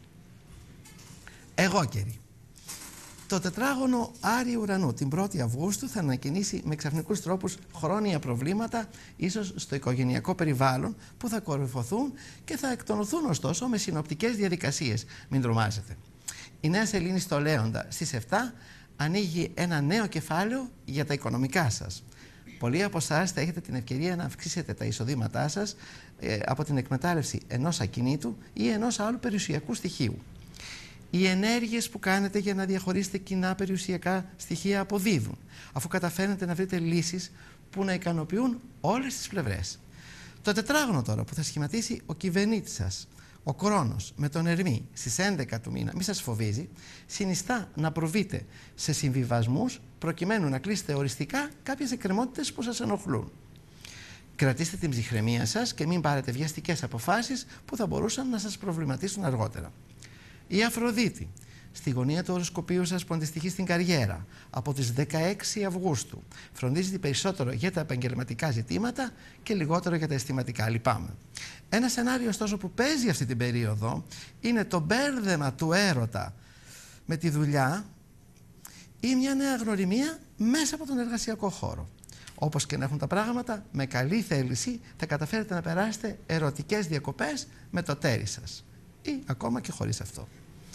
S2: Εγώκεροι. Το τετράγωνο Άριου Ουρανού την πρώτη Αυγούστου θα ανακοινήσει με ξαφνικούς τρόπους χρόνια προβλήματα, ίσως στο οικογενειακό περιβάλλον, που θα κορυφωθούν και θα εκτονωθούν ωστόσο με συνοπτικές διαδικασίες. Μην τρομάζετε. Η νέα σελήνη στο Λέοντα στις επτά ανοίγει ένα νέο κεφάλαιο για τα οικονομικά σας. Πολλοί από εσάς θα έχετε την ευκαιρία να αυξήσετε τα εισοδήματά σας ε, από την εκμετάλλευση ενός ακινήτου ή ενός άλλου περιουσιακού στοιχείου. Οι ενέργειες που κάνετε για να διαχωρίσετε κοινά περιουσιακά στοιχεία αποδίδουν, αφού καταφέρνετε να βρείτε λύσεις που να ικανοποιούν όλες τις πλευρές. Το τετράγωνο τώρα που θα σχηματίσει ο κυβερνήτης σας, Ο Κρόνος με τον Ερμή στις έντεκα του μήνα, μη σας φοβίζει, συνιστά να προβείτε σε συμβιβασμούς προκειμένου να κλείσετε οριστικά κάποιες εκκρεμότητες που σας ενοχλούν. Κρατήστε την ψυχραιμία σας και μην πάρετε βιαστικές αποφάσεις που θα μπορούσαν να σας προβληματίσουν αργότερα. Η Αφροδίτη, στη γωνία του οροσκοπίου σας που αντιστοιχεί στην καριέρα, από τις δεκαέξι Αυγούστου, φροντίζεται περισσότερο για τα επαγγελματικά ζητήματα και λιγότερο για τα αισθηματικά. Λυπάμαι. Ένα σενάριο, ωστόσο, που παίζει αυτή την περίοδο είναι το μπέρδεμα του έρωτα με τη δουλειά ή μια νέα γνωριμία μέσα από τον εργασιακό χώρο. Όπως και να έχουν τα πράγματα, με καλή θέληση θα καταφέρετε να περάσετε ερωτικές διακοπές με το τέρι σας ή ακόμα και χωρίς αυτό.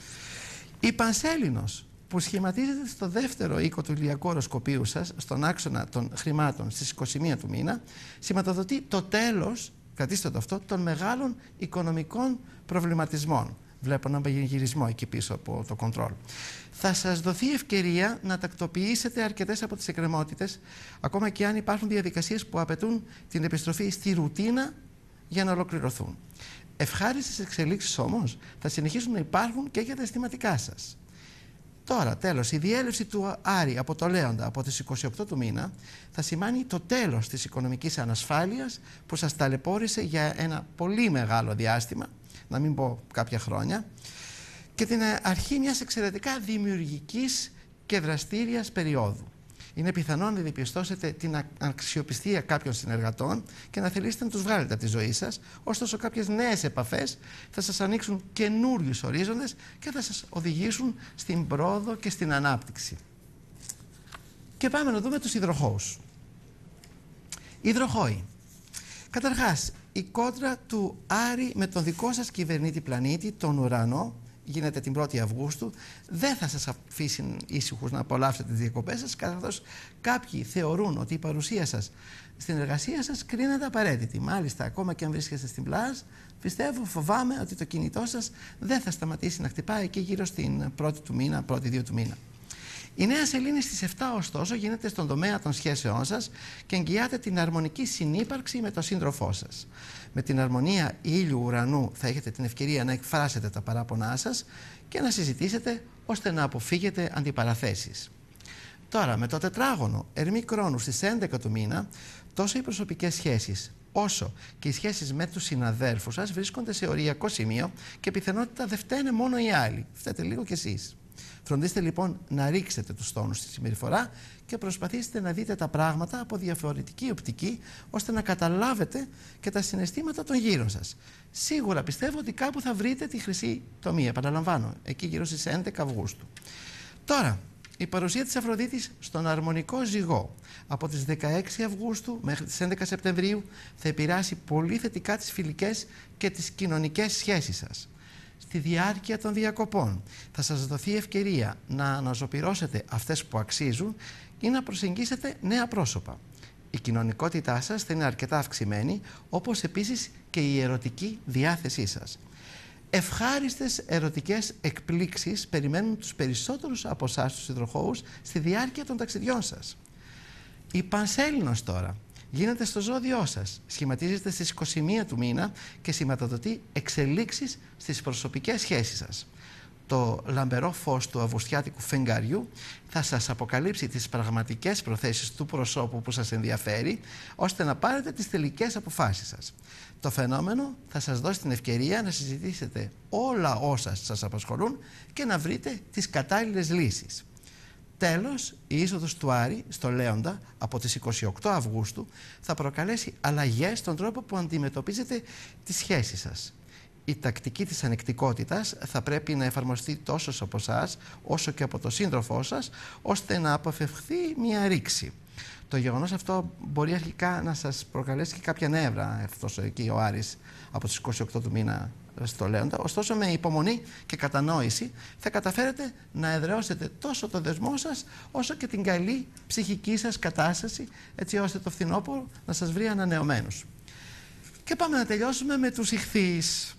S2: Η Πανσέλινος, που σχηματίζεται στο δεύτερο οίκο του ηλιακού οροσκοπίου σας, στον άξονα των χρημάτων στις είκοσι μία του μήνα, σηματοδοτεί το τέλος, κρατήστε το αυτό, των μεγάλων οικονομικών προβληματισμών. Βλέπω έναν πανηγυρισμό εκεί πίσω από το κοντρόλ. Θα σας δοθεί ευκαιρία να τακτοποιήσετε αρκετές από τις εκκρεμότητες, ακόμα και αν υπάρχουν διαδικασίες που απαιτούν την επιστροφή στη ρουτίνα για να ολοκληρωθούν. Ευχάριστες εξελίξεις όμως θα συνεχίσουν να υπάρχουν και για τα αισθηματικά σας. Τώρα, τέλος, η διέλευση του Άρη από το Λέοντα από τις είκοσι οκτώ του μήνα θα σημάνει το τέλος της οικονομικής ανασφάλειας που σας ταλαιπώρησε για ένα πολύ μεγάλο διάστημα, να μην πω κάποια χρόνια, και την αρχή μιας εξαιρετικά δημιουργικής και δραστήριας περίοδου. Είναι πιθανό να διαπιστώσετε την αξιοπιστία κάποιων συνεργατών και να θελήσετε να τους βγάλετε από τη ζωή σας, ωστόσο κάποιες νέες επαφές θα σας ανοίξουν καινούριους ορίζοντες και θα σας οδηγήσουν στην πρόοδο και στην ανάπτυξη. Και πάμε να δούμε τους υδροχόους. Υδροχόοι. Καταρχάς, η κόντρα του Άρη με τον δικό σας κυβερνήτη πλανήτη, τον Ουρανό, γίνεται την πρώτη Αυγούστου, δεν θα σας αφήσει ήσυχους να απολαύσετε τις διακοπές σας, καθώς κάποιοι θεωρούν ότι η παρουσία σας στην εργασία σας κρίνεται απαραίτητη. Μάλιστα, ακόμα και αν βρίσκεστε στην πλάζ, πιστεύω, φοβάμαι ότι το κινητό σας δεν θα σταματήσει να χτυπάει εκεί γύρω στην πρώτη του μήνα, πρώτη δύο του μήνα. Η νέα σελήνη στις επτά, ωστόσο, γίνεται στον τομέα των σχέσεών σας και εγγυάται την αρμονική συνύπαρξη με τον σύντροφό σας. Με την αρμονία ήλιου-ουρανού θα έχετε την ευκαιρία να εκφράσετε τα παράπονά σας και να συζητήσετε ώστε να αποφύγετε αντιπαραθέσεις. Τώρα, με το τετράγωνο Ερμή Κρόνου στις έντεκα του μήνα, τόσο οι προσωπικές σχέσεις όσο και οι σχέσεις με τους συναδέλφους σας βρίσκονται σε οριακό σημείο και πιθανότητα δεν φταίνε μόνο οι άλλοι. Φταίτε λίγο κι εσείς. Φροντίστε λοιπόν να ρίξετε τους τόνους στη συμπεριφορά και προσπαθήστε να δείτε τα πράγματα από διαφορετική οπτική, ώστε να καταλάβετε και τα συναισθήματα των γύρω σας. Σίγουρα πιστεύω ότι κάπου θα βρείτε τη χρυσή τομή, επαναλαμβάνω, εκεί γύρω στις έντεκα Αυγούστου. Τώρα, η παρουσία της Αφροδίτης στον αρμονικό ζυγό από τις δεκαέξι Αυγούστου μέχρι τις έντεκα Σεπτεμβρίου θα επηρεάσει πολύ θετικά τις φιλικές και τις κοινωνικές σχέσεις σας. Στη διάρκεια των διακοπών θα σας δοθεί ευκαιρία να αναζωπυρώσετε αυτές που αξίζουν ή να προσεγγίσετε νέα πρόσωπα. Η κοινωνικότητά σας θα είναι αρκετά αυξημένη, όπως επίσης και η ερωτική διάθεσή σας. Ευχάριστες ερωτικές εκπλήξεις περιμένουν τους περισσότερους από εσάς τους υδροχόους στη διάρκεια των ταξιδιών σας. Η Πανσέλινος τώρα γίνεται στο ζώδιό σας, σχηματίζεται στις είκοσι μία του μήνα και σηματοδοτεί εξελίξεις στις προσωπικές σχέσεις σας. Το λαμπερό φως του αυγουστιάτικου φεγγαριού θα σας αποκαλύψει τις πραγματικές προθέσεις του προσώπου που σας ενδιαφέρει, ώστε να πάρετε τις τελικές αποφάσεις σας. Το φαινόμενο θα σας δώσει την ευκαιρία να συζητήσετε όλα όσα σας απασχολούν και να βρείτε τις κατάλληλες λύσεις. Τέλος, η είσοδος του Άρη στο Λέοντα από τις είκοσι οκτώ Αυγούστου θα προκαλέσει αλλαγές στον τρόπο που αντιμετωπίζετε τις σχέσεις σας. Η τακτική της ανεκτικότητας θα πρέπει να εφαρμοστεί τόσο από εσάς όσο και από τον σύντροφό σας, ώστε να αποφευχθεί μια ρήξη. Το γεγονός αυτό μπορεί αρχικά να σας προκαλέσει και κάποια νεύρα, αυτός εκεί ο Άρης από τις είκοσι οκτώ του μήνα στο Λέοντα. Ωστόσο, με υπομονή και κατανόηση θα καταφέρετε να εδραιώσετε τόσο το δεσμό σας όσο και την καλή ψυχική σας κατάσταση, έτσι ώστε το φθινόπωρο να σας βρει ανανεωμένους. Και πάμε να τελειώσουμε με τους Ιχθύες.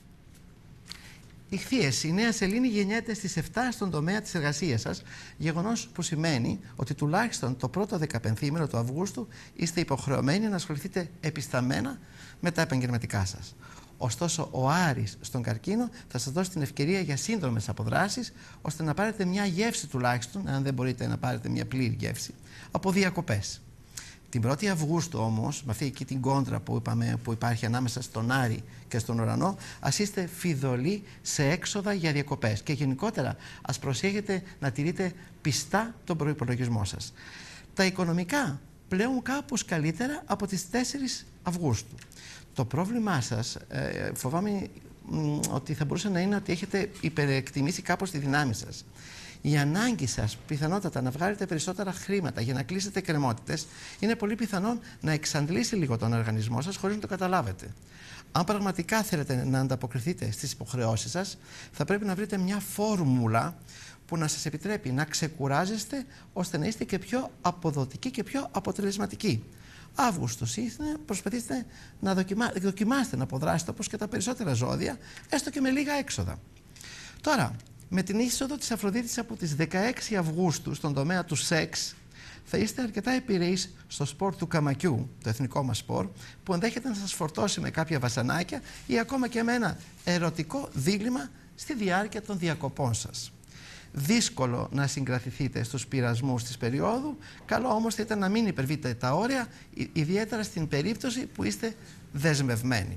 S2: Ιχθύες, η νέα σελήνη γεννιέται στις επτά στον τομέα της εργασίας σας, γεγονός που σημαίνει ότι τουλάχιστον το πρώτο δεκαπενθήμερο του Αυγούστου είστε υποχρεωμένοι να ασχοληθείτε επισταμμένα με τα επαγγελματικά σας. Ωστόσο, ο Άρης στον καρκίνο θα σας δώσει την ευκαιρία για σύντομες αποδράσεις, ώστε να πάρετε μια γεύση τουλάχιστον, αν δεν μπορείτε να πάρετε μια πλήρη γεύση, από διακοπές. Την πρώτη Αυγούστου όμως, με αυτή εκεί την κόντρα που, είπαμε, που υπάρχει ανάμεσα στον Άρη και στον Ουρανό, ας είστε φιδωλοί σε έξοδα για διακοπές. Και γενικότερα ας προσέχετε να τηρείτε πιστά τον προϋπολογισμό σας. Τα οικονομικά πλέον κάπως καλύτερα από τις τέσσερις Αυγούστου. Το πρόβλημά σας, ε, φοβάμαι μ, ότι θα μπορούσε να είναι ότι έχετε υπερεκτιμήσει κάπως τη δύνάμη σας. Η ανάγκη σας πιθανότατα να βγάλετε περισσότερα χρήματα για να κλείσετε κρεμότητες είναι πολύ πιθανόν να εξαντλήσει λίγο τον οργανισμό σας χωρίς να το καταλάβετε. Αν πραγματικά θέλετε να ανταποκριθείτε στις υποχρεώσεις σας, θα πρέπει να βρείτε μια φόρμουλα που να σας επιτρέπει να ξεκουράζεστε ώστε να είστε και πιο αποδοτικοί και πιο αποτελεσματικοί. Αύγουστος είναι, προσπαθήστε να δοκιμα... δοκιμάστε να αποδράσετε όπως και τα περισσότερα ζώδια, έστω και με λίγα έξοδα. Τώρα, με την είσοδο της Αφροδίτης από τις δεκαέξι Αυγούστου στον τομέα του σεξ, θα είστε αρκετά επιρρεείς στο σπορ του καμακιού, το εθνικό μας σπορ, που ενδέχεται να σας φορτώσει με κάποια βασανάκια ή ακόμα και με ένα ερωτικό δίλημμα στη διάρκεια των διακοπών σας. Δύσκολο να συγκρατηθείτε στους πειρασμούς της περίοδου, καλό όμως θα ήταν να μην υπερβείτε τα όρια, ιδιαίτερα στην περίπτωση που είστε δεσμευμένοι.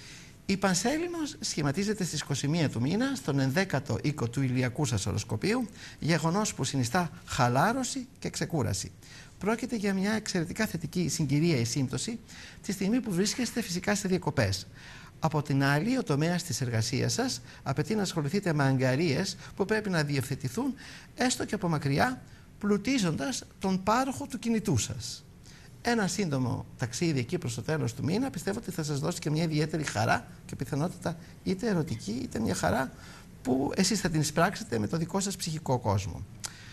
S2: Η Πανσέλινος σχηματίζεται στις είκοσι μία του μήνα, στον ενδέκατο οίκο του ηλιακού σας οροσκοπίου, γεγονός που συνιστά χαλάρωση και ξεκούραση. Πρόκειται για μια εξαιρετικά θετική συγκυρία ή σύμπτωση τη στιγμή που βρίσκεστε φυσικά σε διακοπές. Από την άλλη, ο τομέας της εργασίας σας απαιτεί να ασχοληθείτε με αγκαρίες που πρέπει να διευθετηθούν έστω και από μακριά, πλουτίζοντας τον πάροχο του κινητού σας. Ένα σύντομο ταξίδι εκεί προς το τέλος του μήνα πιστεύω ότι θα σας δώσει και μια ιδιαίτερη χαρά και πιθανότητα είτε ερωτική είτε μια χαρά που εσείς θα την εισπράξετε με το δικό σας ψυχικό κόσμο.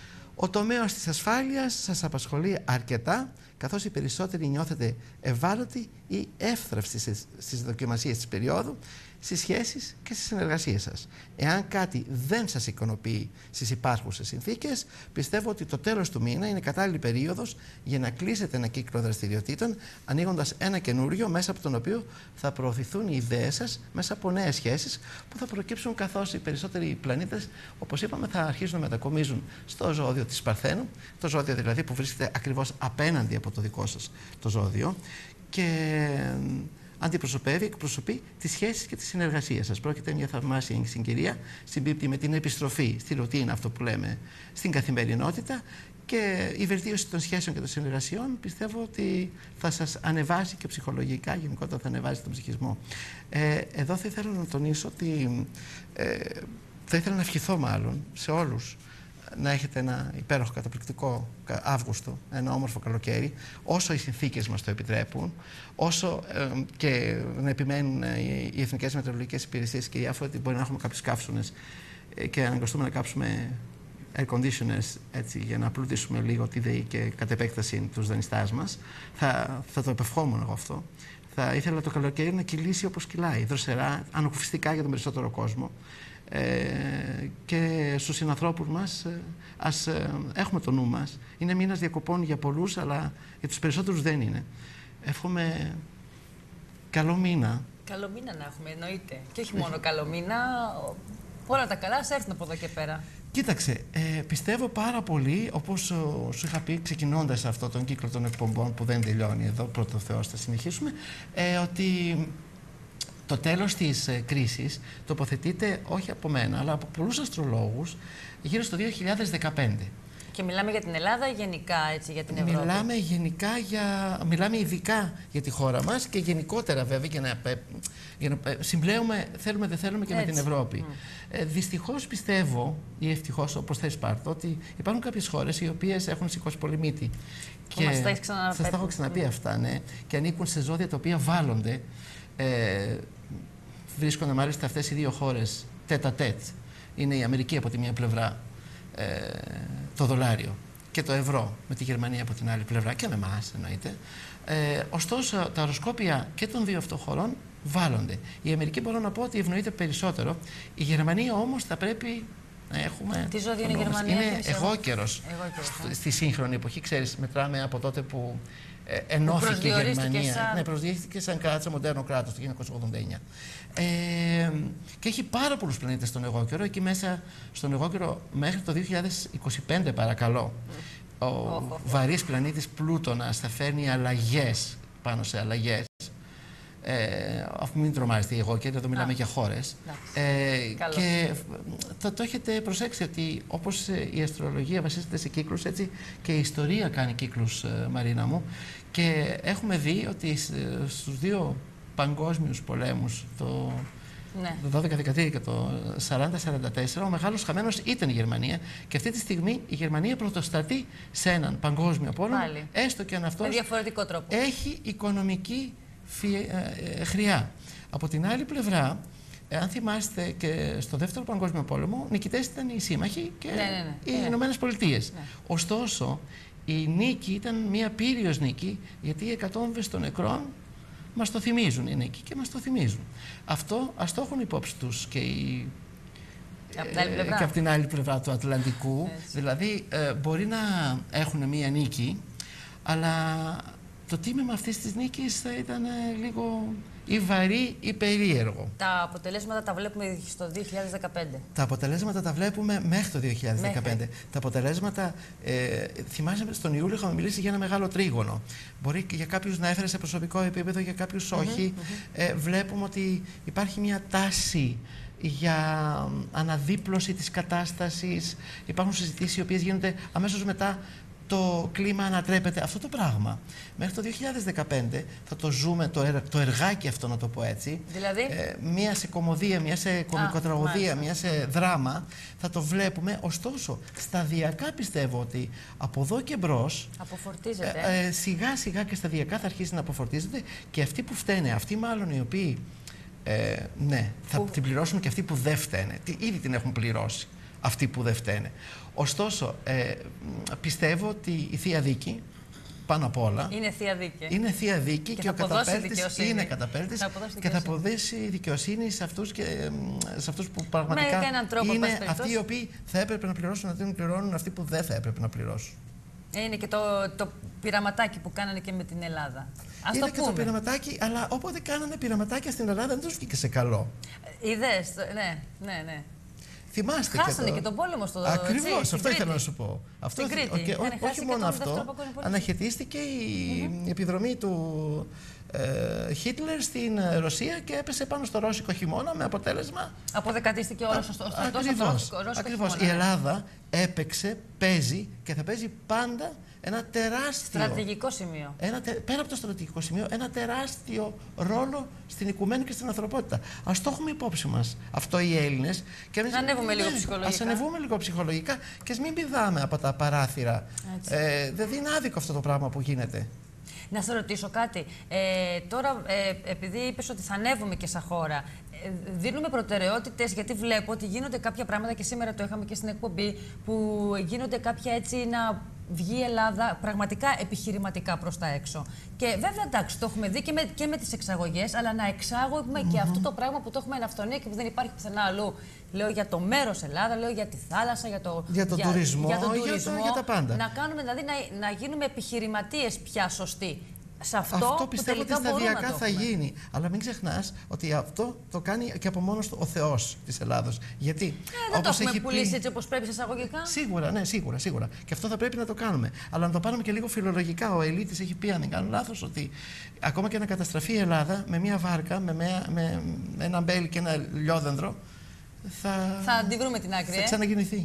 S2: Ο τομέας της ασφάλειας σας απασχολεί αρκετά, καθώς οι περισσότεροι νιώθετε ευάλωτοι ή εύθραυστοι στις δοκιμασίες της περίοδου, στις σχέσεις και στις συνεργασίες σας. Εάν κάτι δεν σας ικανοποιεί στις υπάρχουσες συνθήκες, πιστεύω ότι το τέλος του μήνα είναι κατάλληλη περίοδος για να κλείσετε ένα κύκλο δραστηριοτήτων, ανοίγοντας ένα καινούριο μέσα από τον οποίο θα προωθηθούν οι ιδέες σας μέσα από νέες σχέσεις που θα προκύψουν, καθώς οι περισσότεροι πλανήτες, όπως είπαμε, θα αρχίσουν να μετακομίζουν στο ζώδιο της Παρθένου, το ζώδιο δηλαδή που βρίσκεται ακριβώς απέναντι από το δικό σας το ζώδιο, και αντιπροσωπεύει, εκπροσωπεί τις σχέσεις και τη συνεργασία σας. Πρόκειται μια θαυμάσια συγκυρία, συμπίπτει με την επιστροφή στη ρουτίνα, αυτό που λέμε, στην καθημερινότητα, και η βελτίωση των σχέσεων και των συνεργασιών πιστεύω ότι θα σας ανεβάσει και ψυχολογικά, γενικότερα θα ανεβάσει τον ψυχισμό. Ε, εδώ θα ήθελα να τονίσω ότι ε, θα ήθελα να ευχηθώ μάλλον σε όλους να έχετε ένα υπέροχο καταπληκτικό Αύγουστο, ένα όμορφο καλοκαίρι, όσο οι συνθήκες μας το επιτρέπουν, όσο ε, και να επιμένουν ε, οι εθνικές μετεωρολογικές υπηρεσίες και οι διάφοροι ότι μπορεί να έχουμε κάποιους καύσονες ε, και αναγκαστούμε να κάψουμε air conditioners έτσι, για να πλουτίσουμε λίγο τη ΔΕΗ και κατ' επέκταση τους δανειστάς μας. Θα, θα το επευχόμουν εγώ αυτό. Θα ήθελα το καλοκαίρι να κυλήσει όπως κυλάει, δροσερά, ανακουφιστικά για τον περισσότερο κόσμο. Ε, και στους συνανθρώπους μας ε, ας ε, έχουμε το νου μας. Είναι μήνας διακοπών για πολλούς, αλλά για τους περισσότερους δεν είναι. Εύχομαι καλό μήνα. Καλό μήνα να έχουμε, εννοείται. Και όχι μόνο καλό μήνα, όλα τα καλά θα έρθουν από εδώ και πέρα. Κοίταξε, ε, πιστεύω πάρα πολύ, όπως σου είχα πει ξεκινώντας αυτό τον κύκλο των εκπομπών που δεν τελειώνει εδώ, πρώτο Θεός θα συνεχίσουμε, ε, ότι το τέλος της ε, κρίσης τοποθετείται όχι από μένα, αλλά από πολλούς αστρολόγους γύρω στο δύο χιλιάδες δεκαπέντε. Και μιλάμε για την Ελλάδα ή γενικά έτσι, για την Ευρώπη? Μιλάμε γενικά για, μιλάμε ειδικά για τη χώρα μας και γενικότερα βέβαια για να, για να συμπλέουμε, θέλουμε δεν θέλουμε και έτσι με την Ευρώπη. Mm. Ε, δυστυχώς πιστεύω, ή ευτυχώς όπως θες πάρτο, ότι υπάρχουν κάποιες χώρες οι οποίες έχουν σηκώσει πολύ μύτη. Και μας τα έχεις ξαναπεί. Σας τα έχω ξαναπεί mm. αυτά, ναι. Και ανήκουν σε ζώδια τα οποία βάλλονται. Ε, βρίσκονται μάλιστα αυτές οι δύο χώρες τέτα τέτ. Είναι η Αμερική από τη μία πλευρά, ε, το δολάριο, και το ευρώ με τη Γερμανία από την άλλη πλευρά, και με εμάς εννοείται. Ε, ωστόσο τα οροσκόπια και των δύο αυτών χωρών βάλλονται. Η Αμερική μπορώ να πω ότι ευνοείται περισσότερο. Η Γερμανία όμως θα πρέπει έχουμε.
S1: Τι ζώδιο είναι η Γερμανία?
S2: Είναι εγώκερος. Στη σύγχρονη εποχή, ξέρεις, μετράμε από τότε που ε, ενώθηκε η Γερμανία. Σαν... Ναι, προσδιορίστηκε σαν κράτος, μοντέρνο κράτος το χίλια εννιακόσια ογδόντα εννιά. Ε, και έχει πάρα πολλούς πλανήτες στον εγώκερο. Εκεί μέσα στον εγώκερο μέχρι το δύο χιλιάδες είκοσι πέντε, παρακαλώ, ο oh, oh, oh. βαρύς πλανήτης Πλούτονας θα φέρνει αλλαγές πάνω σε αλλαγές. Ε, αφού μην τρομάζετε εγώ και εδώ μιλάμε ah. για χώρες. Ε, και θα το έχετε προσέξει ότι όπως η αστρολογία βασίζεται σε κύκλους, έτσι και η ιστορία κάνει κύκλους, Μαρίνα μου. Και έχουμε δει ότι στους δύο παγκόσμιους πολέμους, το ναι. το δώδεκα δεκατρία και το σαράντα σαράντα τέσσερα, ο μεγάλος χαμένος ήταν η Γερμανία. Και αυτή τη στιγμή η Γερμανία πρωτοστατεί σε έναν παγκόσμιο πόλεμο, Πάλι. έστω και αν αυτός
S1: με διαφορετικό τρόπο.
S2: έχει οικονομική χρειά. Από την άλλη πλευρά, αν θυμάστε και στο δεύτερο παγκόσμιο πόλεμο, νικητές ήταν οι σύμμαχοι και ναι, ναι, ναι. οι ναι. Ηνωμένες Πολιτείες. Ναι. Ωστόσο, η νίκη ήταν μια πύριος νίκη, γιατί οι εκατόμβες των νεκρών μας το θυμίζουν, η νίκη, και μας το θυμίζουν. Αυτό ας το έχουν υπόψη τους και οι ε, και από την άλλη πλευρά του Ατλαντικού. Έτσι. Δηλαδή, ε, μπορεί να έχουν μια νίκη, αλλά το τίμημα αυτής της νίκης θα ήταν λίγο ή βαρύ ή περίεργο. Τα
S1: αποτελέσματα τα βλέπουμε στο δύο χιλιάδες δεκαπέντε.
S2: Τα αποτελέσματα τα βλέπουμε μέχρι το δύο χιλιάδες δεκαπέντε. Μέχρι. Τα αποτελέσματα, ε, θυμάσαι, στον Ιούλιο είχαμε μιλήσει για ένα μεγάλο τρίγωνο. Μπορεί και για κάποιους να έφερε σε προσωπικό επίπεδο, για κάποιους όχι. Mm-hmm, mm-hmm. Ε, βλέπουμε ότι υπάρχει μια τάση για αναδίπλωση της κατάστασης. Υπάρχουν συζητήσεις οι οποίες γίνονται αμέσως μετά το κλίμα ανατρέπεται. Αυτό το πράγμα μέχρι το δύο χιλιάδες δεκαπέντε θα το ζούμε, το, ερ, το εργάκι αυτό, να το πω έτσι.
S1: Δηλαδή?
S2: Ε, μία σε κομμωδία, μία σε κωμικοτραγωδία, μία σε δράμα. Θα το βλέπουμε. Ωστόσο, σταδιακά πιστεύω ότι από εδώ και μπρος
S1: αποφορτίζεται.
S2: Ε, ε, σιγά σιγά και σταδιακά θα αρχίσει να αποφορτίζεται, και αυτοί που φταίνε, αυτοί μάλλον οι οποίοι ε, ναι, θα που... την πληρώσουν, και αυτοί που δεν φταίνε. Ήδη την έχουν πληρώσει αυτοί που δεν φταίνε. Ωστόσο, ε, πιστεύω ότι η Θεία Δίκη, πάνω απ' όλα,
S1: είναι Θεία Δίκη,
S2: είναι θεία δίκη και, και ο καταπέλτης είναι καταπέλτης
S1: θα
S2: και θα αποδώσει δικαιοσύνη σε αυτούς, και, σε αυτούς που πραγματικά τρόπο, είναι αυτοί οι οποίοι θα έπρεπε να πληρώσουν, να την πληρώνουν αυτοί που δεν θα έπρεπε να πληρώσουν.
S1: Είναι και το, το πειραματάκι που κάνανε και με την Ελλάδα. Ας
S2: είναι
S1: το
S2: και
S1: πούμε.
S2: το πειραματάκι, αλλά όποτε κάνανε πειραματάκια στην Ελλάδα δεν τους βγήκε σε καλό.
S1: Είδες, ναι, ναι, ναι.
S2: Θυμάστε
S1: Χάσανε
S2: και, το...
S1: και τον πόλεμο στο
S2: Ακριβώς, αυτό ήθελα να σου πω. Αυτό,
S1: στην Κρήτη.
S2: Και, ό, όχι μόνο αυτό, αναχαιτίστηκε η mm-hmm. επιδρομή του ε, Χίτλερ στην Ρωσία και έπεσε πάνω στο ρώσικο χειμώνα, με αποτέλεσμα...
S1: Αποδεκατίστηκε όλος ο στρατός.
S2: Ακριβώς, ακριβώς. Η Ελλάδα έπαιξε, παίζει και θα παίζει πάντα ένα τεράστιο...
S1: στρατηγικό σημείο.
S2: Ένα, πέρα από το στρατηγικό σημείο, ένα τεράστιο ρόλο στην οικουμένη και στην ανθρωπότητα. Ας το έχουμε υπόψη μας αυτό οι Έλληνες. Και
S1: να ανέβουμε λίγο ψυχολογικά.
S2: Ας ανεβούμε λίγο ψυχολογικά και ας μην πηδάμε από τα παράθυρα. Ε, δηλαδή είναι άδικο αυτό το πράγμα που γίνεται.
S1: Να σε ρωτήσω κάτι. Ε, τώρα, ε, επειδή είπες ότι θα ανέβουμε και σαν χώρα, ε, δίνουμε προτεραιότητες, γιατί βλέπω ότι γίνονται κάποια πράγματα, και σήμερα το είχαμε και στην εκπομπή, που γίνονται κάποια έτσι να βγει η Ελλάδα πραγματικά επιχειρηματικά προς τα έξω. Και βέβαια, εντάξει, το έχουμε δει και με, και με τις εξαγωγές, αλλά να εξάγουμε mm-hmm. και αυτό το πράγμα που το έχουμε εναυτονία και που δεν υπάρχει πουθενά αλλού. Λέω για το μέρος Ελλάδα, λέω για τη θάλασσα, για, το,
S2: για τον
S1: για,
S2: τουρισμό,
S1: για, τον τουρισμό
S2: για, για τα πάντα.
S1: Να κάνουμε, δηλαδή, να, να γίνουμε επιχειρηματίες πια σωστοί. Σε αυτό,
S2: αυτό πιστεύω ότι σταδιακά
S1: θα
S2: γίνει. Αλλά μην ξεχνάς ότι αυτό το κάνει και από μόνος του ο Θεός της Ελλάδος. Γιατί
S1: ε, δεν το έχουμε έχει πουλήσει πει... έτσι όπως πρέπει εισαγωγικά.
S2: Σίγουρα, ναι, σίγουρα, σίγουρα. Και αυτό θα πρέπει να το κάνουμε. Αλλά να το πάρουμε και λίγο φιλολογικά. Ο Ελίτης έχει πει, αν δεν κάνω λάθος, ότι ακόμα και να καταστραφεί η Ελλάδα με μια βάρκα, με, με, με, με ένα μπέλι και ένα λιόδεντρο, θα,
S1: θα αντιβρούμε την άκρη.
S2: Θα
S1: ε?
S2: ξαναγεννηθεί.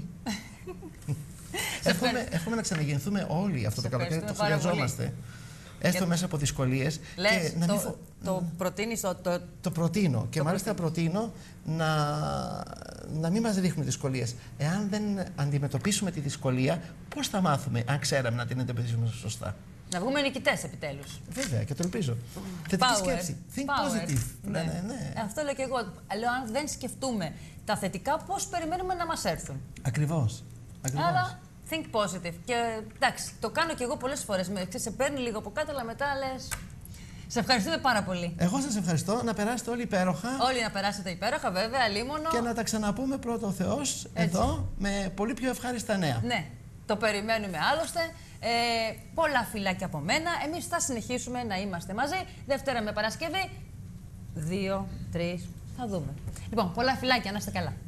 S2: Εύχομαι, εύχομαι να ξαναγεννηθούμε όλοι αυτό το καλοκαίρι. Το χρειαζόμαστε. Έστω και... μέσα από δυσκολίες.
S1: Λες, και να το, μην... το προτείνεις το, το...
S2: το προτείνω. Και το μάλιστα προτείνω, προτείνω να, να μην μας ρίχνουν δυσκολίες. Εάν δεν αντιμετωπίσουμε τη δυσκολία, πώς θα μάθουμε, αν ξέραμε να την αντιμετωπίσουμε σωστά.
S1: Να βγούμε νικητές επιτέλους.
S2: Βέβαια, και το ελπίζω. Θετική σκέψη. Think
S1: Power.
S2: positive.
S1: Ναι.
S2: Ναι, ναι.
S1: Αυτό λέω και εγώ. Λέω, αν δεν σκεφτούμε τα θετικά, πώς περιμένουμε να μας έρθουν.
S2: Ακριβώς. Ακριβώς.
S1: Άρα, think positive. Και εντάξει, το κάνω κι εγώ πολλές φορές. Με, σε παίρνει λίγο από κάτω, αλλά μετά λες. Σε ευχαριστούμε πάρα πολύ.
S2: Εγώ σας ευχαριστώ. Να περάσετε όλοι υπέροχα.
S1: Όλοι να περάσετε υπέροχα, βέβαια, λίμωνο.
S2: Και να τα ξαναπούμε πρώτο ο Θεός εδώ με πολύ πιο ευχάριστα νέα.
S1: Ναι, το περιμένουμε άλλωστε. Ε, πολλά φιλάκια από μένα. Εμείς θα συνεχίσουμε να είμαστε μαζί. Δευτέρα με Παρασκευή. Δύο, τρεις, θα δούμε. Λοιπόν, πολλά φιλάκια, να είστε καλά.